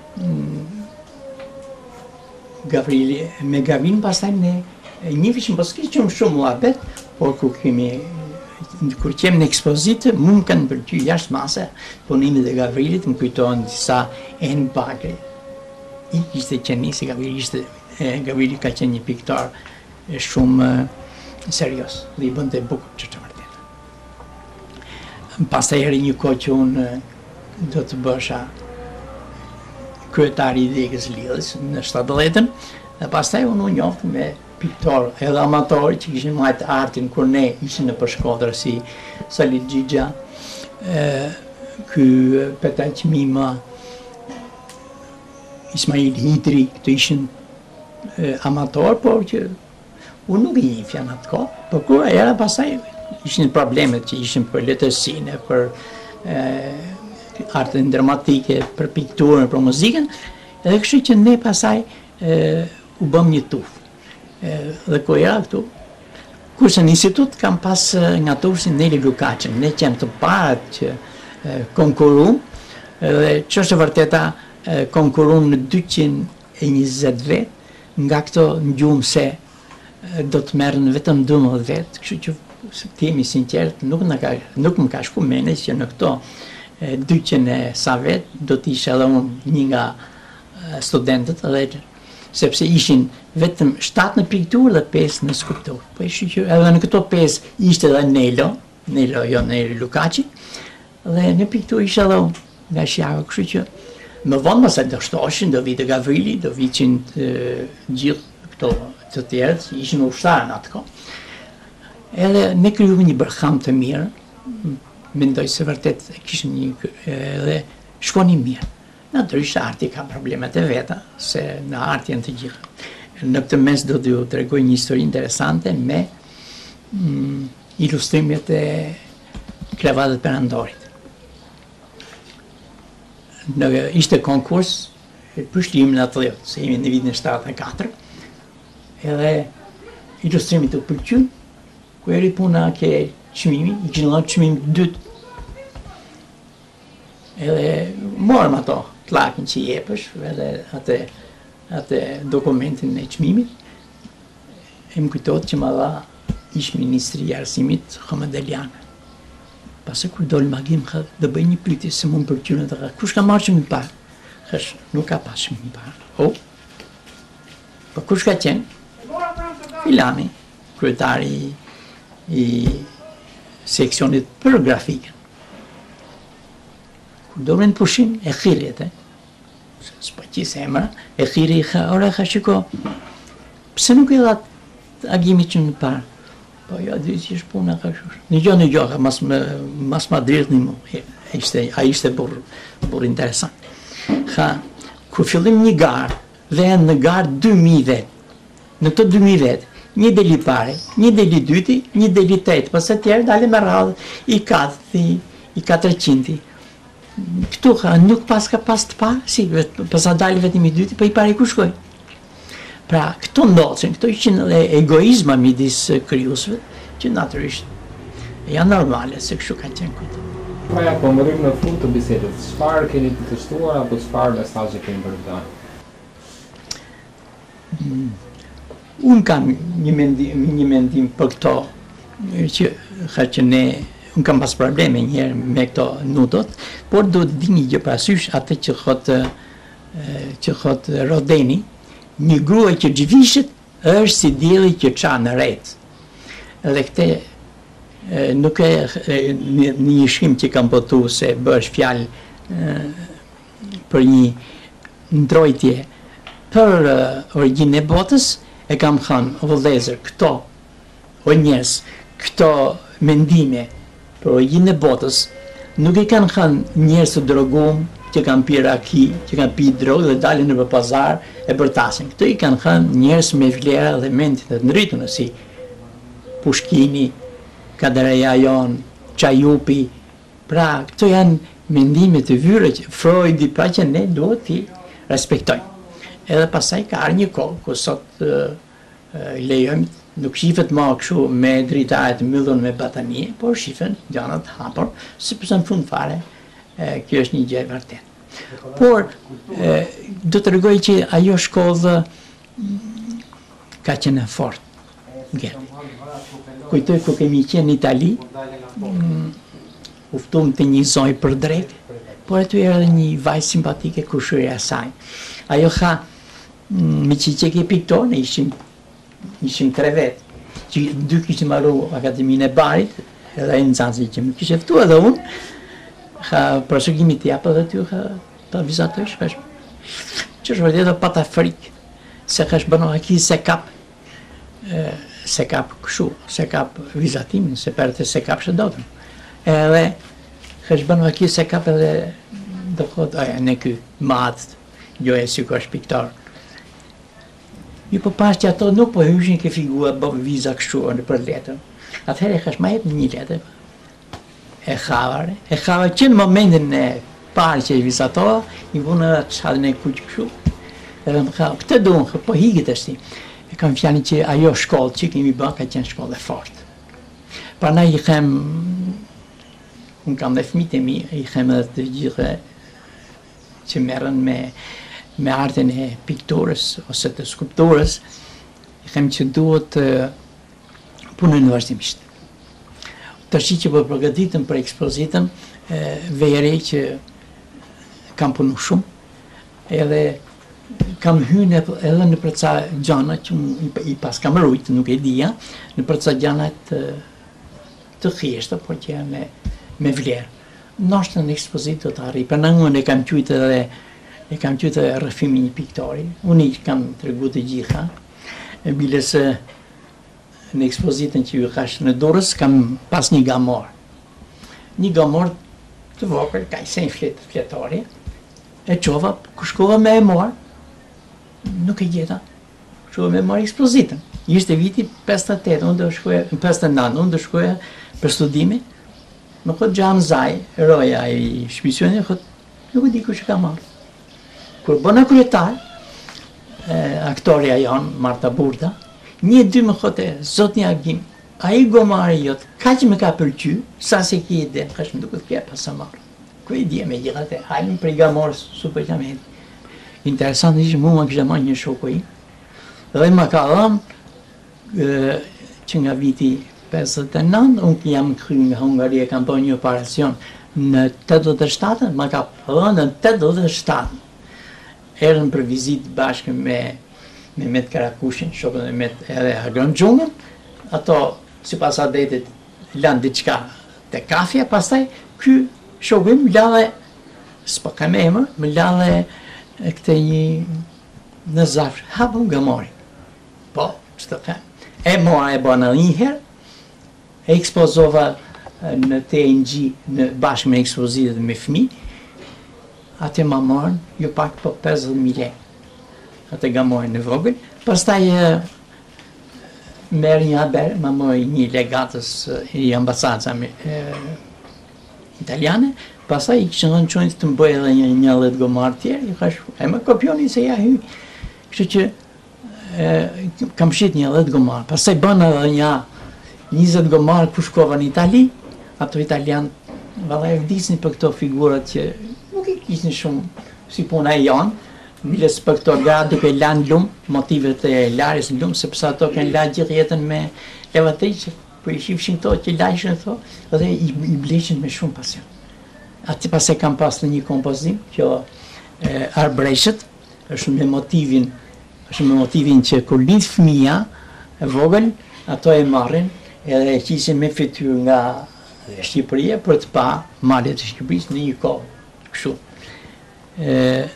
Gavrili, me Gavin pastaj ne njifishim, po s'ki qëmë shumë muhabet, por kur kemi kur qem në ekspozitë, mu më kanë pëlqy jashtë mase, punimi dhe Gavrilit, më kujtojnë disa enë bakre. I ishte qeni, se Gavrili ishte, Gavrili ka qenë një piktar shumë serios, dhe i bënte bukur që të vërtetë. Pastaj eri një kohë që unë do të bësha kryetari i Degës Lidhës në shtatëdhjetën, dhe pastaj unë u njoftë me piktorë edhe amatorë që kishin majtë artin kur ne ishin në përshkodrë si Salil Gjigja, ky Petaj Qmima, Ismail Hitri, këto ishin amatorë, por që unë nuk i njifja në atë kohë, por kur era pasaj ishin problemet që ishin për letërsine, për artën dramatike, për pikturën, për muzikën, edhe kështu që ne pasaj u bëm një tufë. Dhe ku era këtu, kurse në institut kam pas nga tursin Neli Lukaçin, ne qenë të parat që konkurum, dhe që është vërteta konkurum në dyqind e njëzet vet, nga këto në gjumë se do të merren vetëm dymbëdhjetë vet, kështu që të jemi sinqert, nuk më ka shku menes që në këto dyqind e sa vet, do të ishe edhe unë një nga studentët, edhe sepse ishin vetëm shtatë në pikturë dhe pesë në skulpturë. Po ishte që edhe në këto pesë ishte edhe Nelo, Nelo jo Neli Lukaçi, dhe në pikturë ishte edhe unë nga Shijaka, kështu që më vonë mëse do shtoshin, do vitë Gavrili, do vitin gjithë këto të tjerët, që ishin ushtarë në atë kohë. Edhe ne krijuam një bërham të mirë, mendoj se vërtet kishim një edhe shkonin mirë. Natyrisht arti ka problemet e veta, se në art janë të gjitha. Në këtë mes do t'ju tregoj një histori interesante me mm, ilustrimet e Krevadet Perandorit. Në, ishte konkurs për shlimin atë dhjetë, se jemi në vitin e shtatëdhjetë e katër, edhe ilustrimit të pëlqyn, ku eri puna ke çmimi, i kishin dhënë çmim dytë. Edhe morëm ato llakën që jepësh, edhe atë atë dokumentin e çmimit. E më kujtohet që më dha ish ministri i arsimit Hamedelian. Pasë kur dol magim, dhe bëj një pyetje se më më pëlqyen atë. Kush ka marrë çmimin parë? Thash, nuk ka pas shumë parë. O, po kush ka qenë? Filani, kryetari i seksionit për grafikën. Kur dorën pushim e khirjet, e? S'po qisë emra, e khiri i kha, ora kha shiko, pse nuk i dha agimit që në parë? Po ja, dy që ishë puna ka shush. Në gjo, në gjo, mas, mas ma drirt një mu. A ishte burë bur interesant. Kha, kur fillim një garë, dhe në garë dy mijë vetë. Në këto dy mijë vetë, një deli pare, një deli dyti, një deli tetë, pas e tjerë dalë me radhë i katë, i katërqind. Këtu ka, nuk pas ka pas të parë, si, pas a dalë vetëm i dyti, pa i pare ku shkoj. Pra, këto ndocën, këto ishin dhe egoizma midis kryusve, që natyrisht janë normale, se kështu ka qenë këtë. Pa ja, po mërim në fund të bisedës, çfarë keni të të shtuar, apo çfarë mesazhe keni për të dhënë? Mm. Unë kam një mendim, një mendim për këto, që ka që ne, unë kam pas probleme njerë me këto nutot, por do të di një gjë parasysh atë që thotë që thotë Rodeni, një grua që zhvishet është si dielli që ça në ret. Edhe këte nuk e një, një shkim që kam botu se bësh fjalë për një ndrojtje për origjinë e botës, e kam thënë, o vëllezër, këto, o njerëz, këto mendime për origjinë e botës, nuk i kanë thënë njerëz të droguar, që kanë pi raki, që kanë pi drogë dhe dalin në pazar e bërtasin. Këto i kanë thënë njerëz me vlera dhe mendje të ndrituna si Pushkini, Kadereja Jon, Çajupi. Pra, këto janë mendime të vyra që Freudi, pra që ne duhet t'i respektojmë. Edhe pasaj ka arë një kohë, ku sot uh, uh, lejojmë, nuk shifet ma këshu me dritaret mbyllur me batanie, por shifen gjanat hapur, sepse në fund fare, uh, kjo është një gjë e vërtetë. Por, uh, do të rregoj që ajo shkollë ka qenë fort. Kujtoj ku kemi qenë në Itali, um, uftum të një zoj për drejt, por aty era një vajzë simpatike kushërja saj. Ajo tha, me që që ke piktor, ne ishim, ishim tre vetë, që dy kishim marru Akademinë e Barit, edhe e nxënësi që më kishte ftuar edhe unë, tha, përshëgimi të japë edhe ty, tha, ta vizatojsh, thash, që është vërtet do pata frikë, se thash bënoha ki se kap, e, se kap këshu, se kap vizatimin, se përte se kap shëdotën. Edhe, thash bënoha ki se kap edhe, do thot, aja, ne ky, matë, jo e si ku është piktar. Ju po pas që ato nuk po hyshin ke figura bë viza kështu në për letër. Atëherë e kash ma jep një letër. E khavare. E khavare që në momentin e parë që i vizatoha, i vunë edhe të shadën e kuqë kështu. Edhe më kha, këtë dunë, po higit është ti. E kam fjani që ajo shkollë që kemi bërë ka qenë shkollë e fortë. Pra na i kem, unë kam dhe fëmijët e mi, i kem edhe të gjithë që merren me me artin e pikturës ose të skulpturës, i them që duhet uh, punën vazhdimisht. Tashi që po përgatitëm për ekspozitën, vejre që kam punu shumë, edhe kam hynë edhe në përca gjana që i pas kam rujtë, nuk e dija, në përca gjana të, të thjeshta, por që janë me, me vlerë. Nështë në ekspozitë të arri, për në unë e kam qujtë edhe e kam qytë rrëfimi një piktori, unë i kam të regu të gjitha, e bile se në ekspozitën që ju kash në Durrës, kam pas një gamor. Një gamor të vogël, ka i sen flet, fletari, e qova, ku shkova me e marë, nuk e gjeta, shkova me marë ekspozitën. Ishte viti pesëdhjetë e tetë, unë do shkoja, pesëdhjetë e nëntë, unë do shkoja për studime, më këtë Gjan Zaj, roja i shpisionit, këtë nuk e di ku që ka marë. Kur bëna kryetar, aktoria janë, Marta Burda, një dy më thote, zot një agim, a i gomari jotë, ka që me ka përqy, sa se ki e den, ka që më duke të kje pasa marë. Ku e dje me gjithate, hajmë për i gamorës, super që me hedi. Interesant ishë, mu më kështë marë një shoko i, dhe më ka dhamë, që nga viti pesëdhjetë e nëntë, unë jam kry nga Hungaria, kam bërë një operacion në tetëdhjetë e shtatë, më ka dhamë në tetëdhjetë e shtatë. erën për vizitë bashkë me me Met Karakushin, shokën e Met edhe Hagron Gjungën, ato si pas adetit lanë diçka të kafja, pastaj ky shokim ladhe, s'pa kam emër, më ladhe këte një në zafsh, hapëm gamori. Po, që të kam. E mora e bëna një herë, e ekspozova në T N G në bashkë me ekspozitët me fëmi, atë ma morën, ju pak po pesëdhjetë mijë lekë. Atë gamorin në vogël, pastaj merë një haber, ma mori një legatës i ambasadës italiane, pastaj i kishë në qënjë të mbëj edhe një një dhjetë gomarë tjerë, ju ka shku, e më kopjoni se ja hy. Kështë që e, kam shit një dhjetë gomarë, pastaj bënë edhe një njëzet gomarë ku shkova në Itali, ato italianë, valla e vdisni për këto figurat që nuk i kishin shumë si puna e janë, milës për këto gra duke lanë lumë, motivet e larjes në lumë, sepse ato kanë la gjithë jetën me levatej që për i shifshin këto që lajshën këto, dhe i, i bleqin me shumë pasion. Ati pas e kam pas në një kompozim, kjo e, Arbreshët, është me motivin, është me motivin që kur lidh fëmia e vogël, ato e marrin edhe e qisin me fytyrë nga Shqipëria për të pa malet e Shqipërisë në një kohë, kështu. E,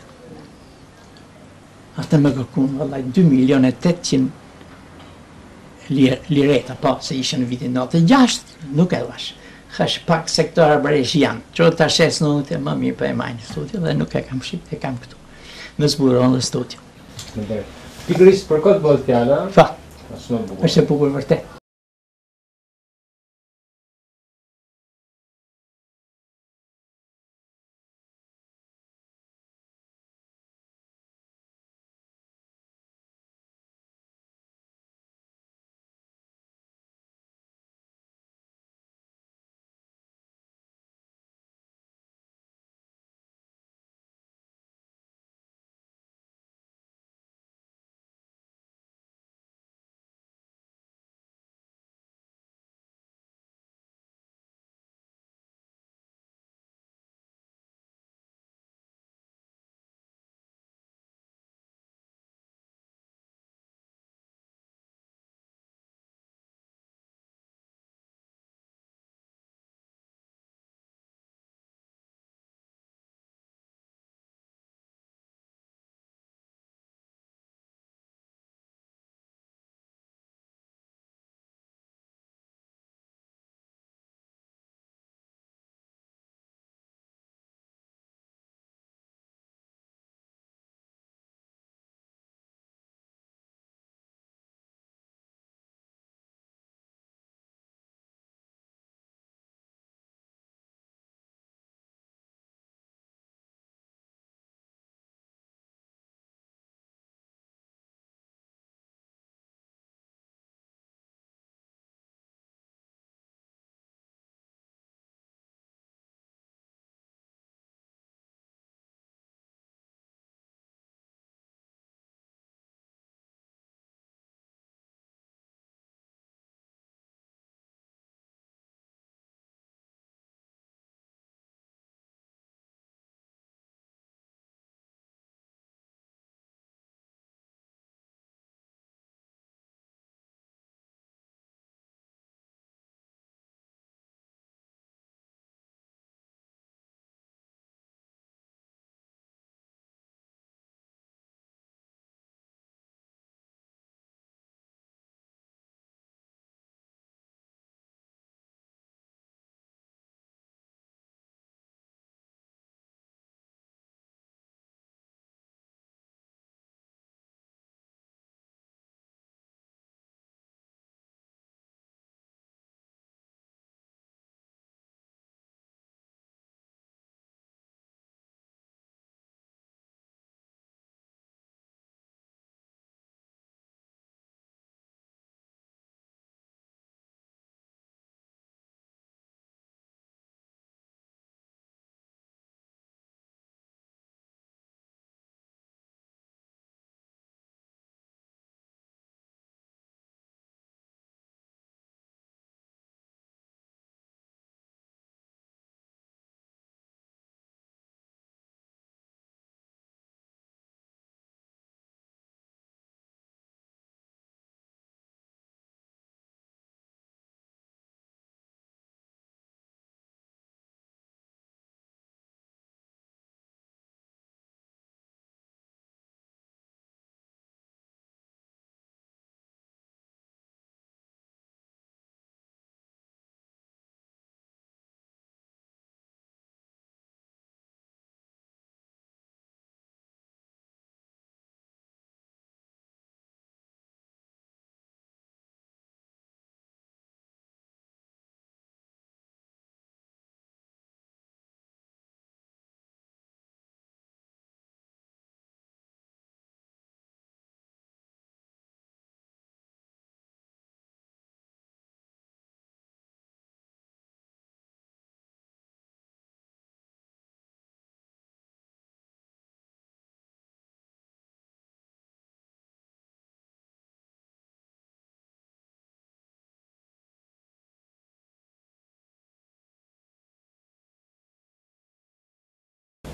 Ata me kërkun, vëllaj, dy milion e tetëqind lireta, po, se ishë në vitin nëntëdhjetë e gjashtë, nuk e dhash. Hash pak se këto arbëresh janë, që të ashes në të më mirë për e majnë në studio, dhe nuk e kam shqip, e kam këtu, në zburon dhe studio. Pikërisht për këtë bëhet fjala, Fa, është më bukur. është e bukur vërtet.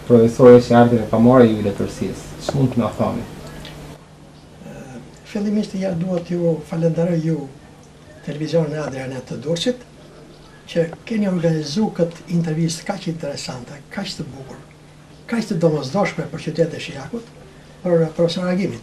profesorës e arteve pamore ju letërsisë. Ç'mund të na thoni? Fillimisht ja duhet ju falenderoj ju televizionin Adrianet të Durrësit që keni organizu këtë intervistë kaq interesante, kaq të bukur, kaq të domosdoshme për qytetin e Shijakut, për profesor Agimit.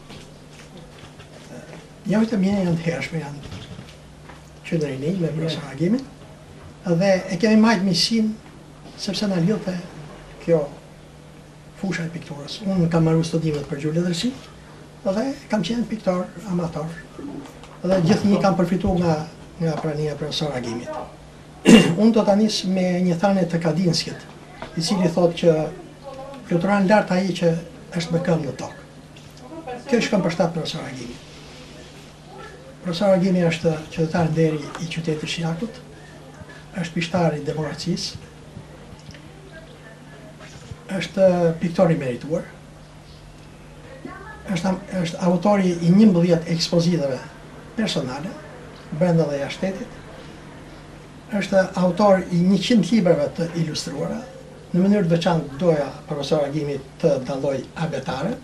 Javët e mia janë të hershme, janë që në rini me profesor Agimin, dhe e kemi majtë miqësinë sepse na lidhte kjo fusha e pikturës. Unë kam marrë studimet për gjuhë letërsi dhe kam qenë piktor amator. Dhe gjithnjë kam përfituar nga nga prania e profesor Agimit. Unë do ta nis me një thënie të Kadinskit, i cili thotë që fluturon lart ai që është me këmbë në tokë. Kjo është kam përshtat profesor Agimit. Profesor Agimi është qytetar nderi i qytetit Shijakut, është pishtari i demokracisë, është piktor i merituar, është, është autori i njëmbëdhjetë ekspozitave personale, brenda dhe jashtë shtetit, është autor i njëqind librave të ilustruara. Në mënyrë të veçantë doja profesor Agimi të dalloj abetare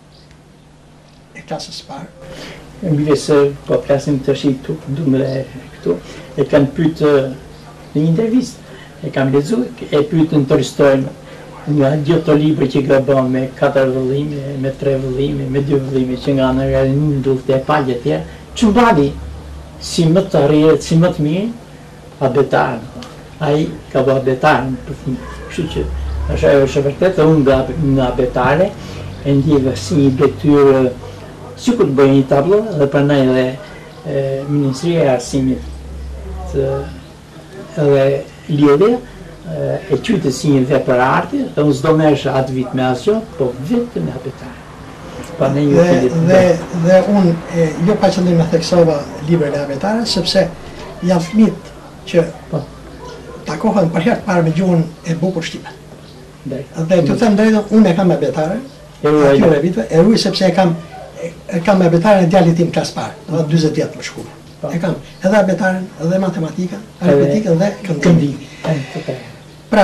e klasës së parë. Mbi se po flasim të shi këtu, du me këtu, e kanë pytë në një intervistë, e kam lezu, e pytë në Tolstojnë nga gjithë të libër që ka bën me katër vëllime, me tre vëllime, me dy vëllime, që nga në një ndullte e palje tjerë, që mbali, si më të rrjet, si më të mirë, abetarën. Ai ka bë abetarën, kështu që është ajo është vërtet, unë nga, nga abetare, e ndjeve si një detyrë, si kur të bëjë një tablo, dhe përndaj dhe e, Ministria e Arsimit dhe lidhja e qytet si një vepër arti, dhe unë s'do merresh atë vit me asgjë, po vetëm me abetare. Dhe, dhe, dhe unë e, jo pa qëllim e theksova librin e abetare, sepse janë fëmijët që po, takohen për herë të parë me gjuhën e bukur shqipe. Dhe të them drejtën, unë e kam abetare, atyre viteve, e ruaj sepse e kam e kam abetaren e djalit tim klasë parë, dhe dyzet vjetë më shkullë. E kam edhe abetaren, edhe matematikën, aritmetikën dhe këndimin. Pra,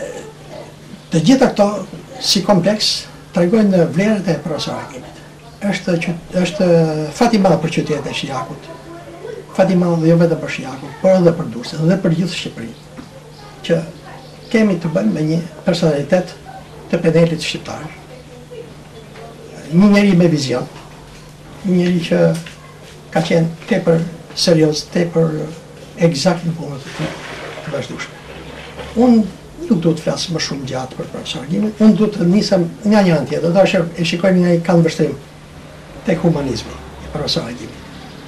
të gjitha këto, si kompleks, tregojnë në vlerët e profesor Agimit. Është, është fat i madh për qytetin e Shijakut, fat i madh jo vetëm për Shijakut, por edhe për Durrësin, dhe për gjithë Shqipërinë, që kemi të bëjmë me një personalitet të pedelit shqiptar. Një njeri me vizion, një njeri që ka qenë tepër serioz, tepër egzakt në punët të të vazhdueshme. Unë nuk du të flasë më shumë gjatë për profesor Agimin, unë du të nisem nga një anë tjetër, do që e shikojmë nga i kanë vështrim tek humanizmi i profesor Agimit.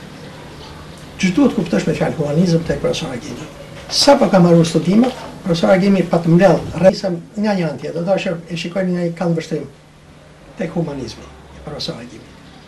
Që duhet kuptosh me fjalë humanizëm tek profesor Agimi. Sa po ka marrë studimet, profesor Agimi pa të mbledh rrisem nga një anë tjetër, do që e shikojmë nga i kanë vështrim tek humanizmi i profesor Agimit.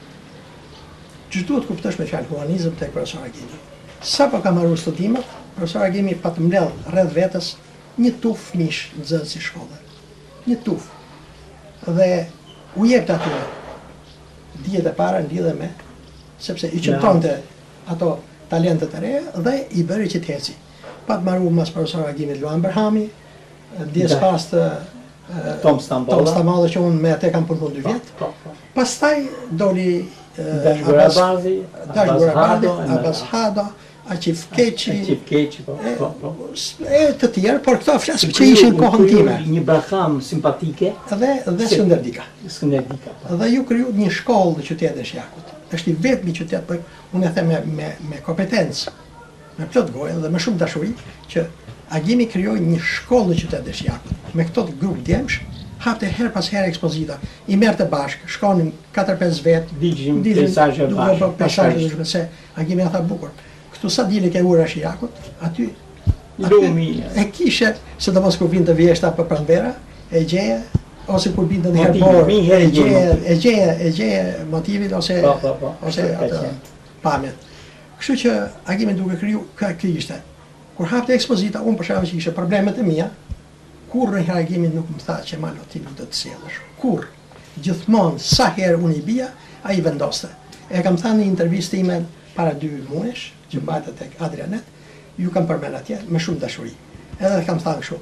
Që duhet kuptosh me fjalë humanizëm tek profesor Agimi. Sa po ka marrë studimet, profesor Agimi pa të mbledh rreth vetes një tuf fëmijësh nxënës si shkolle. Një tuf. Dhe u jep atyre dijet e para në lidhje me, sepse i qëmtonte ato talentet e reja dhe i bëri që të eci. Pa të marrë mas profesor Agimit Luan Berhami, dijes pas të Tom Stambolla, që unë me atë kam punuar dy vjet. Pastaj doli Dash Gurabardi, Abbas Hado, Aqif Keqi, Aqif Keqi, po, po, po. E të tjerë, por këto flasë që ishin kohën time. Një brakam simpatike. Dhe dhe Skënder Dika. Skënder Dika. Dhe ju kriju një shkollë në qytetin e Shijakut. Është i vetmi qytet, por unë e them me me me kompetencë, me plot gojë dhe me shumë dashuri që Agimi krijoi një shkollë në qytetin e Shijakut. Me këto grup djemsh, hapte her pas here ekspozita, i merrte bashkë, shkonin katër pesë vet, digjim peizazhe bashkë, peizazhe se Agimi ia tha bukur. Këtu sa dile ke ura Shijakut, aty lumi e kishe, sidomos kur vinte vjeshta për pranvera, e gjeje ose kur binte në herbor, e gjeje, e gjeje, e gjeje motivin ose ose atë pamjet. Kështu që Agimi duke kriju ka ky ishte. Kur hapte ekspozita, unë për shkak që kishe problemet e mia, kurrë herë Agimi nuk më tha që malo ti nuk do të sjellësh. Kurrë. Gjithmonë sa herë unë i bija, ai vendoste. E kam thënë në intervistë ime para dy muajsh, që mbajtë tek Adrianet, ju kam përmend atje me shumë dashuri. Edhe kam thënë kështu.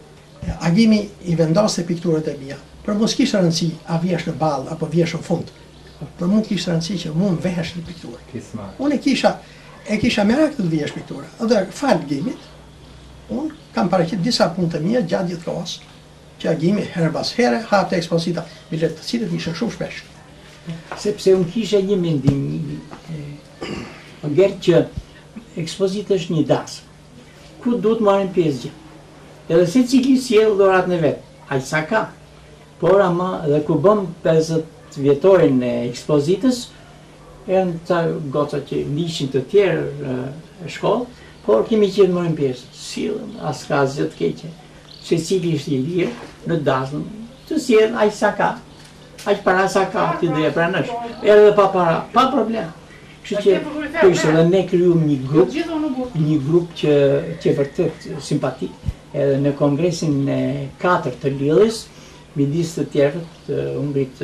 Agimi i vendoste pikturët e mia. Për mos kishte rëndësi a vjesh në ball apo vjesh në fund. Për mua kishte rëndësi që mua vehesh në pikturë. Unë e kisha e kisha merak të vjesh pikturë. Edhe fal Agimit, unë kam paraqit disa punë të mia gjatë gjithë kohës, që Agimi herë pas here hapte ekspozita, bilet të cilët ishin shumë shpesh. Sepse unë kisha një mendim, gjerë që ekspozita është një dasë, ku duhet marrin pjesë gjithë. Edhe se cili sjell dhurat në vetë, aq sa ka. Por ama dhe kur bëm pesëdhjetë vjetorin e ekspozitës, erën ca goca që lishin të tjerë e shkollë, por kemi qenë të marrim pjesë. Sillën, as ka asgjë të keqe. Se cili është i lirë, në dasën, të sjell aq sa ka. Aq para sa ka ti do e pranosh. Edhe pa para, pa problem. Kështu që kështu edhe ne krijuam një grup, një grup që që vërtet simpatik. Edhe në kongresin e katërt të lidhjes, midis të tjerët, unë ngrit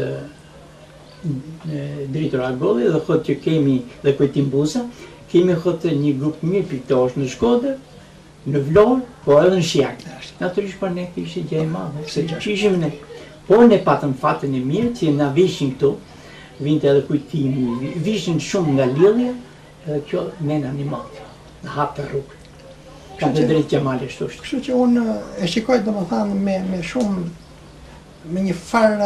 drejtor Agolli dhe thotë që kemi dhe Kujtim Buza, kemi thotë një grup mirë piktorësh në Shkodër, në Vlorë, po edhe në Shijak. Natyrisht për ne ishte gjë e madhe, se që ishim ne. Por ne patëm fatin e mirë që na vishin këtu, vinte edhe kujtimi, vishin shumë nga lidhja, edhe kjo ne në animat, në hapë të rrugë. Ka të drejtë Gjemali ashtu është. Kështu që unë e shikoj domethënë me me shumë me një farë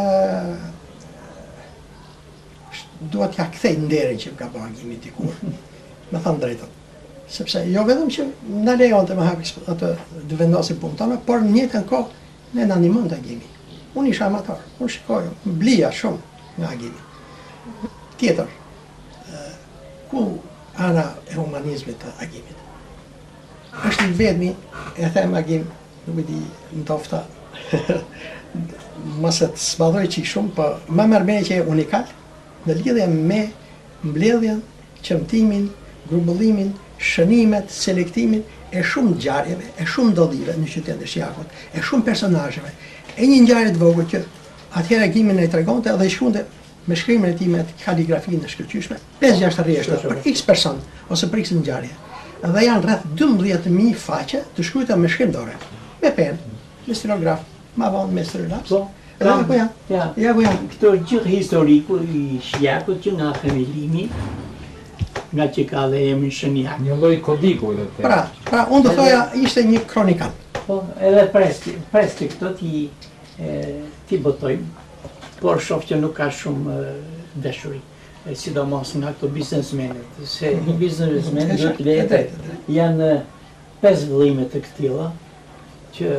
duhet t'ja kthej nderin që ka bërë Agimi dikur. Me thënë drejtën. Sepse jo vetëm që na lejonte me hap atë të vendosim punën tonë, por në njëjtën kohë ne na animonte Agimi. Unë isha amator, unë shikoj, blija shumë nga Agimi. Tjetër, ku ana e humanizmit të Agimit? Është i vetmi, e them Agim, nuk e di në tofta, mos e të smadhoj që i shumë, për më mërmej që e unikal, në lidhje me mbledhjen, qëmtimin, grumbullimin, shënimet, selektimin, e shumë ngjarjeve, e shumë ndodhive në qytetin e Shijakut, e shumë personazheve. E një ngjarje të vogël që atëherë Agimi na i tregonte edhe i shkruante me shkrimin e tij me kaligrafinë e shkëlqyeshme, pesë gjashtë rreshta për X person ose për X ngjarje. Dhe janë rreth dymbëdhjetë mijë faqe të shkruara me shkrim dore, me penë, me stilograf, ma vonë me stilolaps. Edhe ku janë? Ja, ja ku janë. Këto gjithë historiku i Shijakut që nga themelimi, nga që ka dhe emrin Shënjak. Një lloj kodiku edhe te. Pra, pra unë do thoja ishte një kronikan. Po, edhe presti, presti këto ti ti botojmë, por shoh që nuk ka shumë dashuri. Sidomos nga këto biznesmenet, se një biznesmen do të letë, janë pesë vëllime të këtilla, që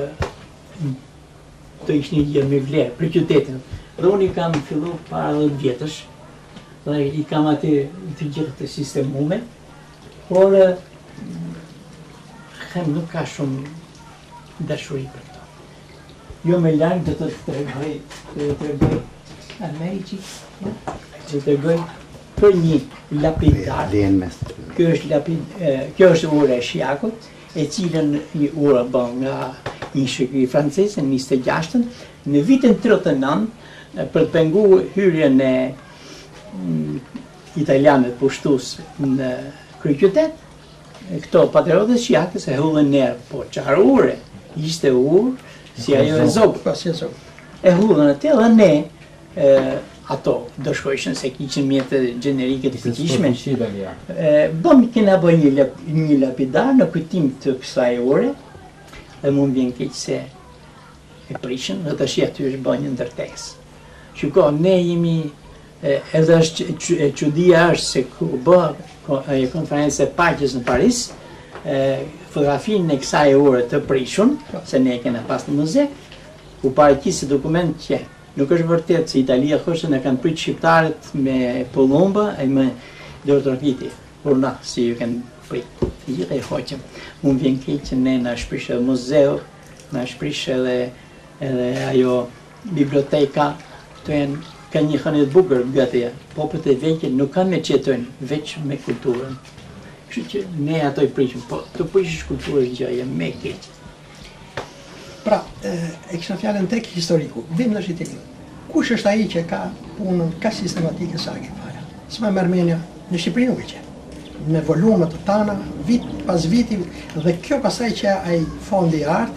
të ishtë një gjë me vlerë për qytetin. Dhe unë i kam fillu para dhjetë vjetësh, dhe i kam aty të gjithë të sistemume, por hem nuk ka shumë dashuri për këto. Jo me larg do të tregoj, do të tregoj Americi, do të tregoj për një lapidar. Kjo është lapid, kjo është ura e Shijakut, e cilën një ura bën nga një shkri francez në njëzet e gjashtën, në vitin tridhjetë e nëntë për të penguar hyrjen e italianët pushtues në kryeqytet, këto patriotët Shijakës e hullën nerë, po çfarë ure, ishte urë si ajo e Zogë. E hullën atë dhe ne ato do shkojshën se kishin mjete generike të fikishme. Bëm kena bëj një, një lapidar në kujtim të kësaj ore, dhe mund vjen keq se e prishën, dhe të shi aty është bëj një ndërtesë. Shiko, ne jemi, edhe është e çudia është se ku bë konferencë e paqes në Paris, fotografinë në kësaj ore të prishun, se ne e kena pas në muze, u paraqisi dokument që nuk është vërtet se Italia thoshte ne kanë prit shqiptarët me Pulumba e me Dortokiti, por na si ju kanë prit. Gjithë e hoqëm. Unë vjen keq që ne na shprish edhe muzeu, na shprish edhe edhe ajo biblioteka, të janë ka një hanë të bukur gati. Popët e vegjël nuk kanë me çetojnë, veç me kulturën. Kështu që ne ato i prishim, po të prishësh kulturën gjëja me keq. Pra, e kisha fjalën tek historiku, vim në shqitetin. Kush është ai që ka punën ka sistematike sa ke fare? S'ma Armenia në Shqipëri nuk e që. Me volumet të tana, vit pas viti, dhe kjo pasaj që ai fondi i artë,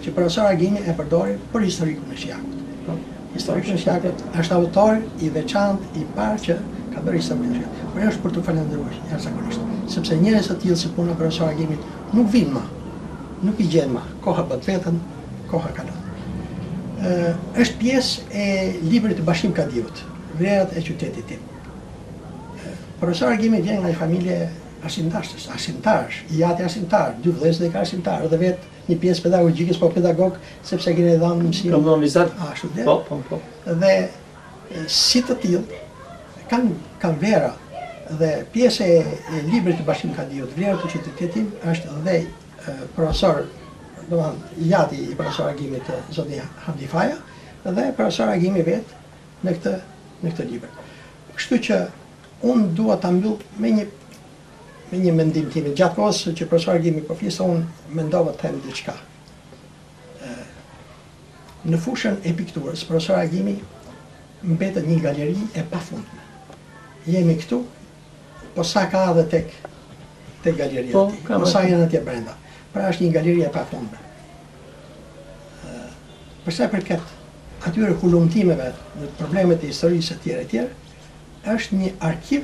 që profesor Agimi e përdori për historikun e Shjakut. Historikun e Shjakut është autor i veçantë i parë që ka bërë historikun e Shjakut. Por është për të falendëruar jashtëzakonisht, sepse njerëz të tillë si puna e profesor Agimit nuk vinë më, nuk i gjen më. Koha bët vetën, koha kalon. Ë është pjesë e librit të Bashkim Kadiut, Vlerat e qytetit tim. Profesor Agimi vjen nga një familje arsimtarësh, arsimtarësh, i jati arsimtar, dy vëllezër dhe ka arsimtar, dhe vetë një pjesë pedagogjike, po pedagog, sepse keni dhënë mësim. Kam dhënë vizat. Ashtu dhe. Po, po, po. Dhe si të tillë kanë kanë vera dhe pjesë e, e librit të Bashkim Kadiut, Vlerat e qytetit tim, është dhe e, profesor, domethënë i jati i profesor Agimit, zoti Hamdi Faja, dhe profesor Agimi vetë në këtë në këtë libër. Kështu që unë dua ta mbyll me një me një mendim tim. Gjatë kohës që profesor Agimi po flisë, unë mendova të them diçka. Në fushën e pikturës, profesor Agimi mbetet një galeri e pafundme. Jemi këtu, po sa ka edhe tek tek galeria po, e tij, po sa janë atje brenda. Pra është një galeri e pafundme. Për sa i përket atyre hulumtimeve në problemet e historisë e tjera e tjera, është një arkiv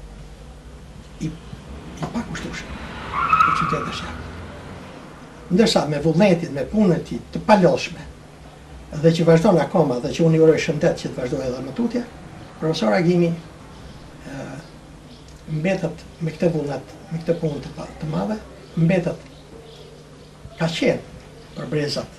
i, i pakushtueshëm për qytetin e Shjakut. Ndërsa me vullnetin, me punën e tij të palodhshme, dhe që vazhdon akoma dhe që unë i uroj shëndet që të vazhdojë edhe më tutje, profesor Agimi e, mbetet me këtë vullnet, me këtë punë të, të madhe, mbetet ka qenë për brezat,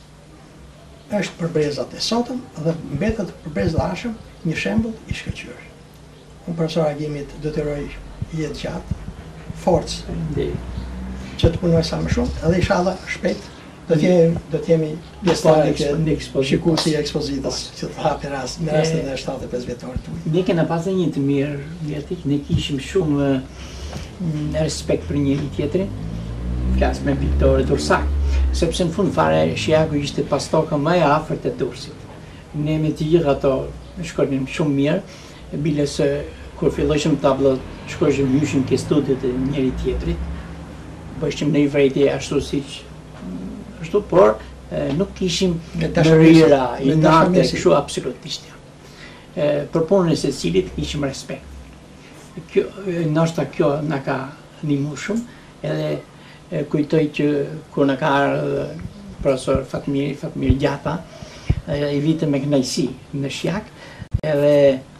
është për brezat e sotëm dhe mbetet për brezat e ardhshëm një shembull i shkëlqyer. Unë profesor Agimit do të uroj jetë gjatë, forcë, që të punoj sa më shumë, edhe inshallah shpejt do të jemi do të jemi pjesëmarrës në shikuesi i ekspozitës që të hapë rast në rastin e shtatëdhjetë e pesë vjetorit të Ne kena pasur një të mirë vjetik, ne kishim shumë respekt për njëri tjetrin, flas me Viktor Dursak, sepse në fund fare Shjaku ishte pastoka më e afërt e Durrësit. Ne me të gjithë ato shkonim shumë mirë, bile se kur fillojshëm tabllot, shkojshëm myshim ke studiet e njëri tjetrit, bëjshim në i vrejtje ashtu siç ashtu, por e, nuk kishim mërira, i nartë, kështu absolutisht. E, për punën e secilit kishim respekt. Kjo, ndoshta kjo na ka ndihmuar shumë, edhe e, kujtoj që kur na ka ardhur profesor Fatmir, Fatmir Gjata, e, i vitë me kënaqësi në Shjak, edhe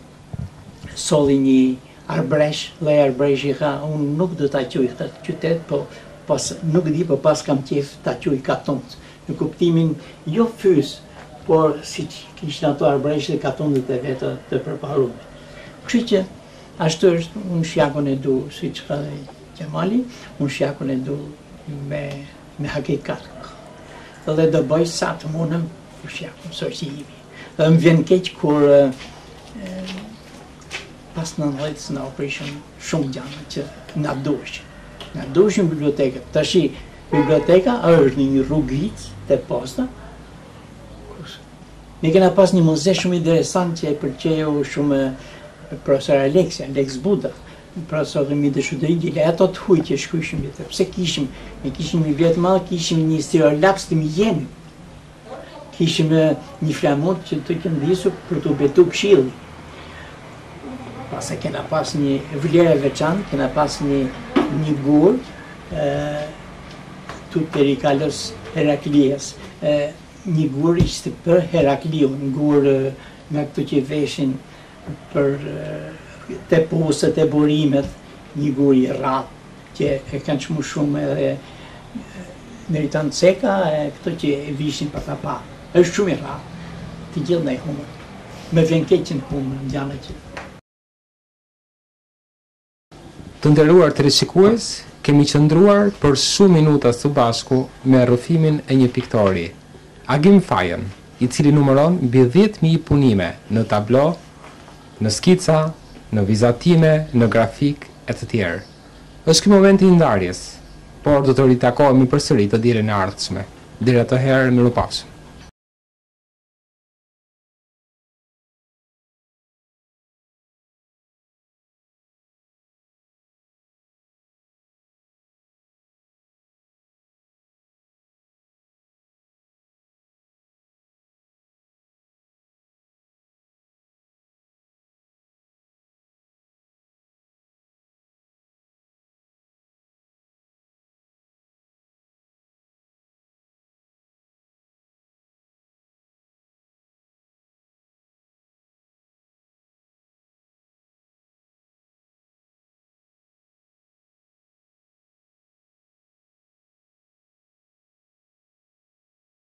solli një arbresh, lloj arbreshi ka, unë nuk do ta quaj këtë qytet, po pas nuk di, po pas kam qef ta quaj Katuncë, në kuptimin jo fys, por siç kishin ato arbreshe dhe katundet e vetë të përparuara. Kështu që ashtu është, unë Shjakun e du, siç ka dhe Qemali, unë Shjakun e du me me hakikat. Dhe do bëj sa të mundem për Shjakun, shoqi imi. Dhe më vjen keq kur e, pas nëntëdhjetë na oprishëm shumë gjëra që na duheshin. Na duheshin bibliotekët. Tashi biblioteka është një rrugë te posta. Ne kena pas një muze shumë interesant që e pëlqeu shumë profesor Aleksi, Alex Buda, profesor i Midëshudëri, le ato të huj që shkruajshim vetë. Pse kishim, ne kishim një vjet më, kishim një stereolaps të mjenë. Kishim një flamur që të këndisur për të betu këshilli. Pas e kena pas një vlerë veçantë, kena pas një një gur, tu Perikalos Heraklias, një gur ishte për Herakliun, një gur nga këto që veshin për te posët e burimet, një gur i rratë, që e kanë çmu shumë edhe meritan ceka, këto që e vishin për ta pa. Është shumë i rratë, të gjithë në i humër. Me vjen keq që në humër, në gjana që. Të nderuar të rishikues, kemi qëndruar për shumë minuta së bashku me rrëfimin e një piktori, Agim Fajen, i cili numëron mbi dhjetë mijë punime në tablo, në skica, në vizatime, në grafik e të tjerë. Është ky momenti i ndarjes, por do të ritakohemi përsëri të dirën e ardhshme. Deri atëherë, mirupafshim.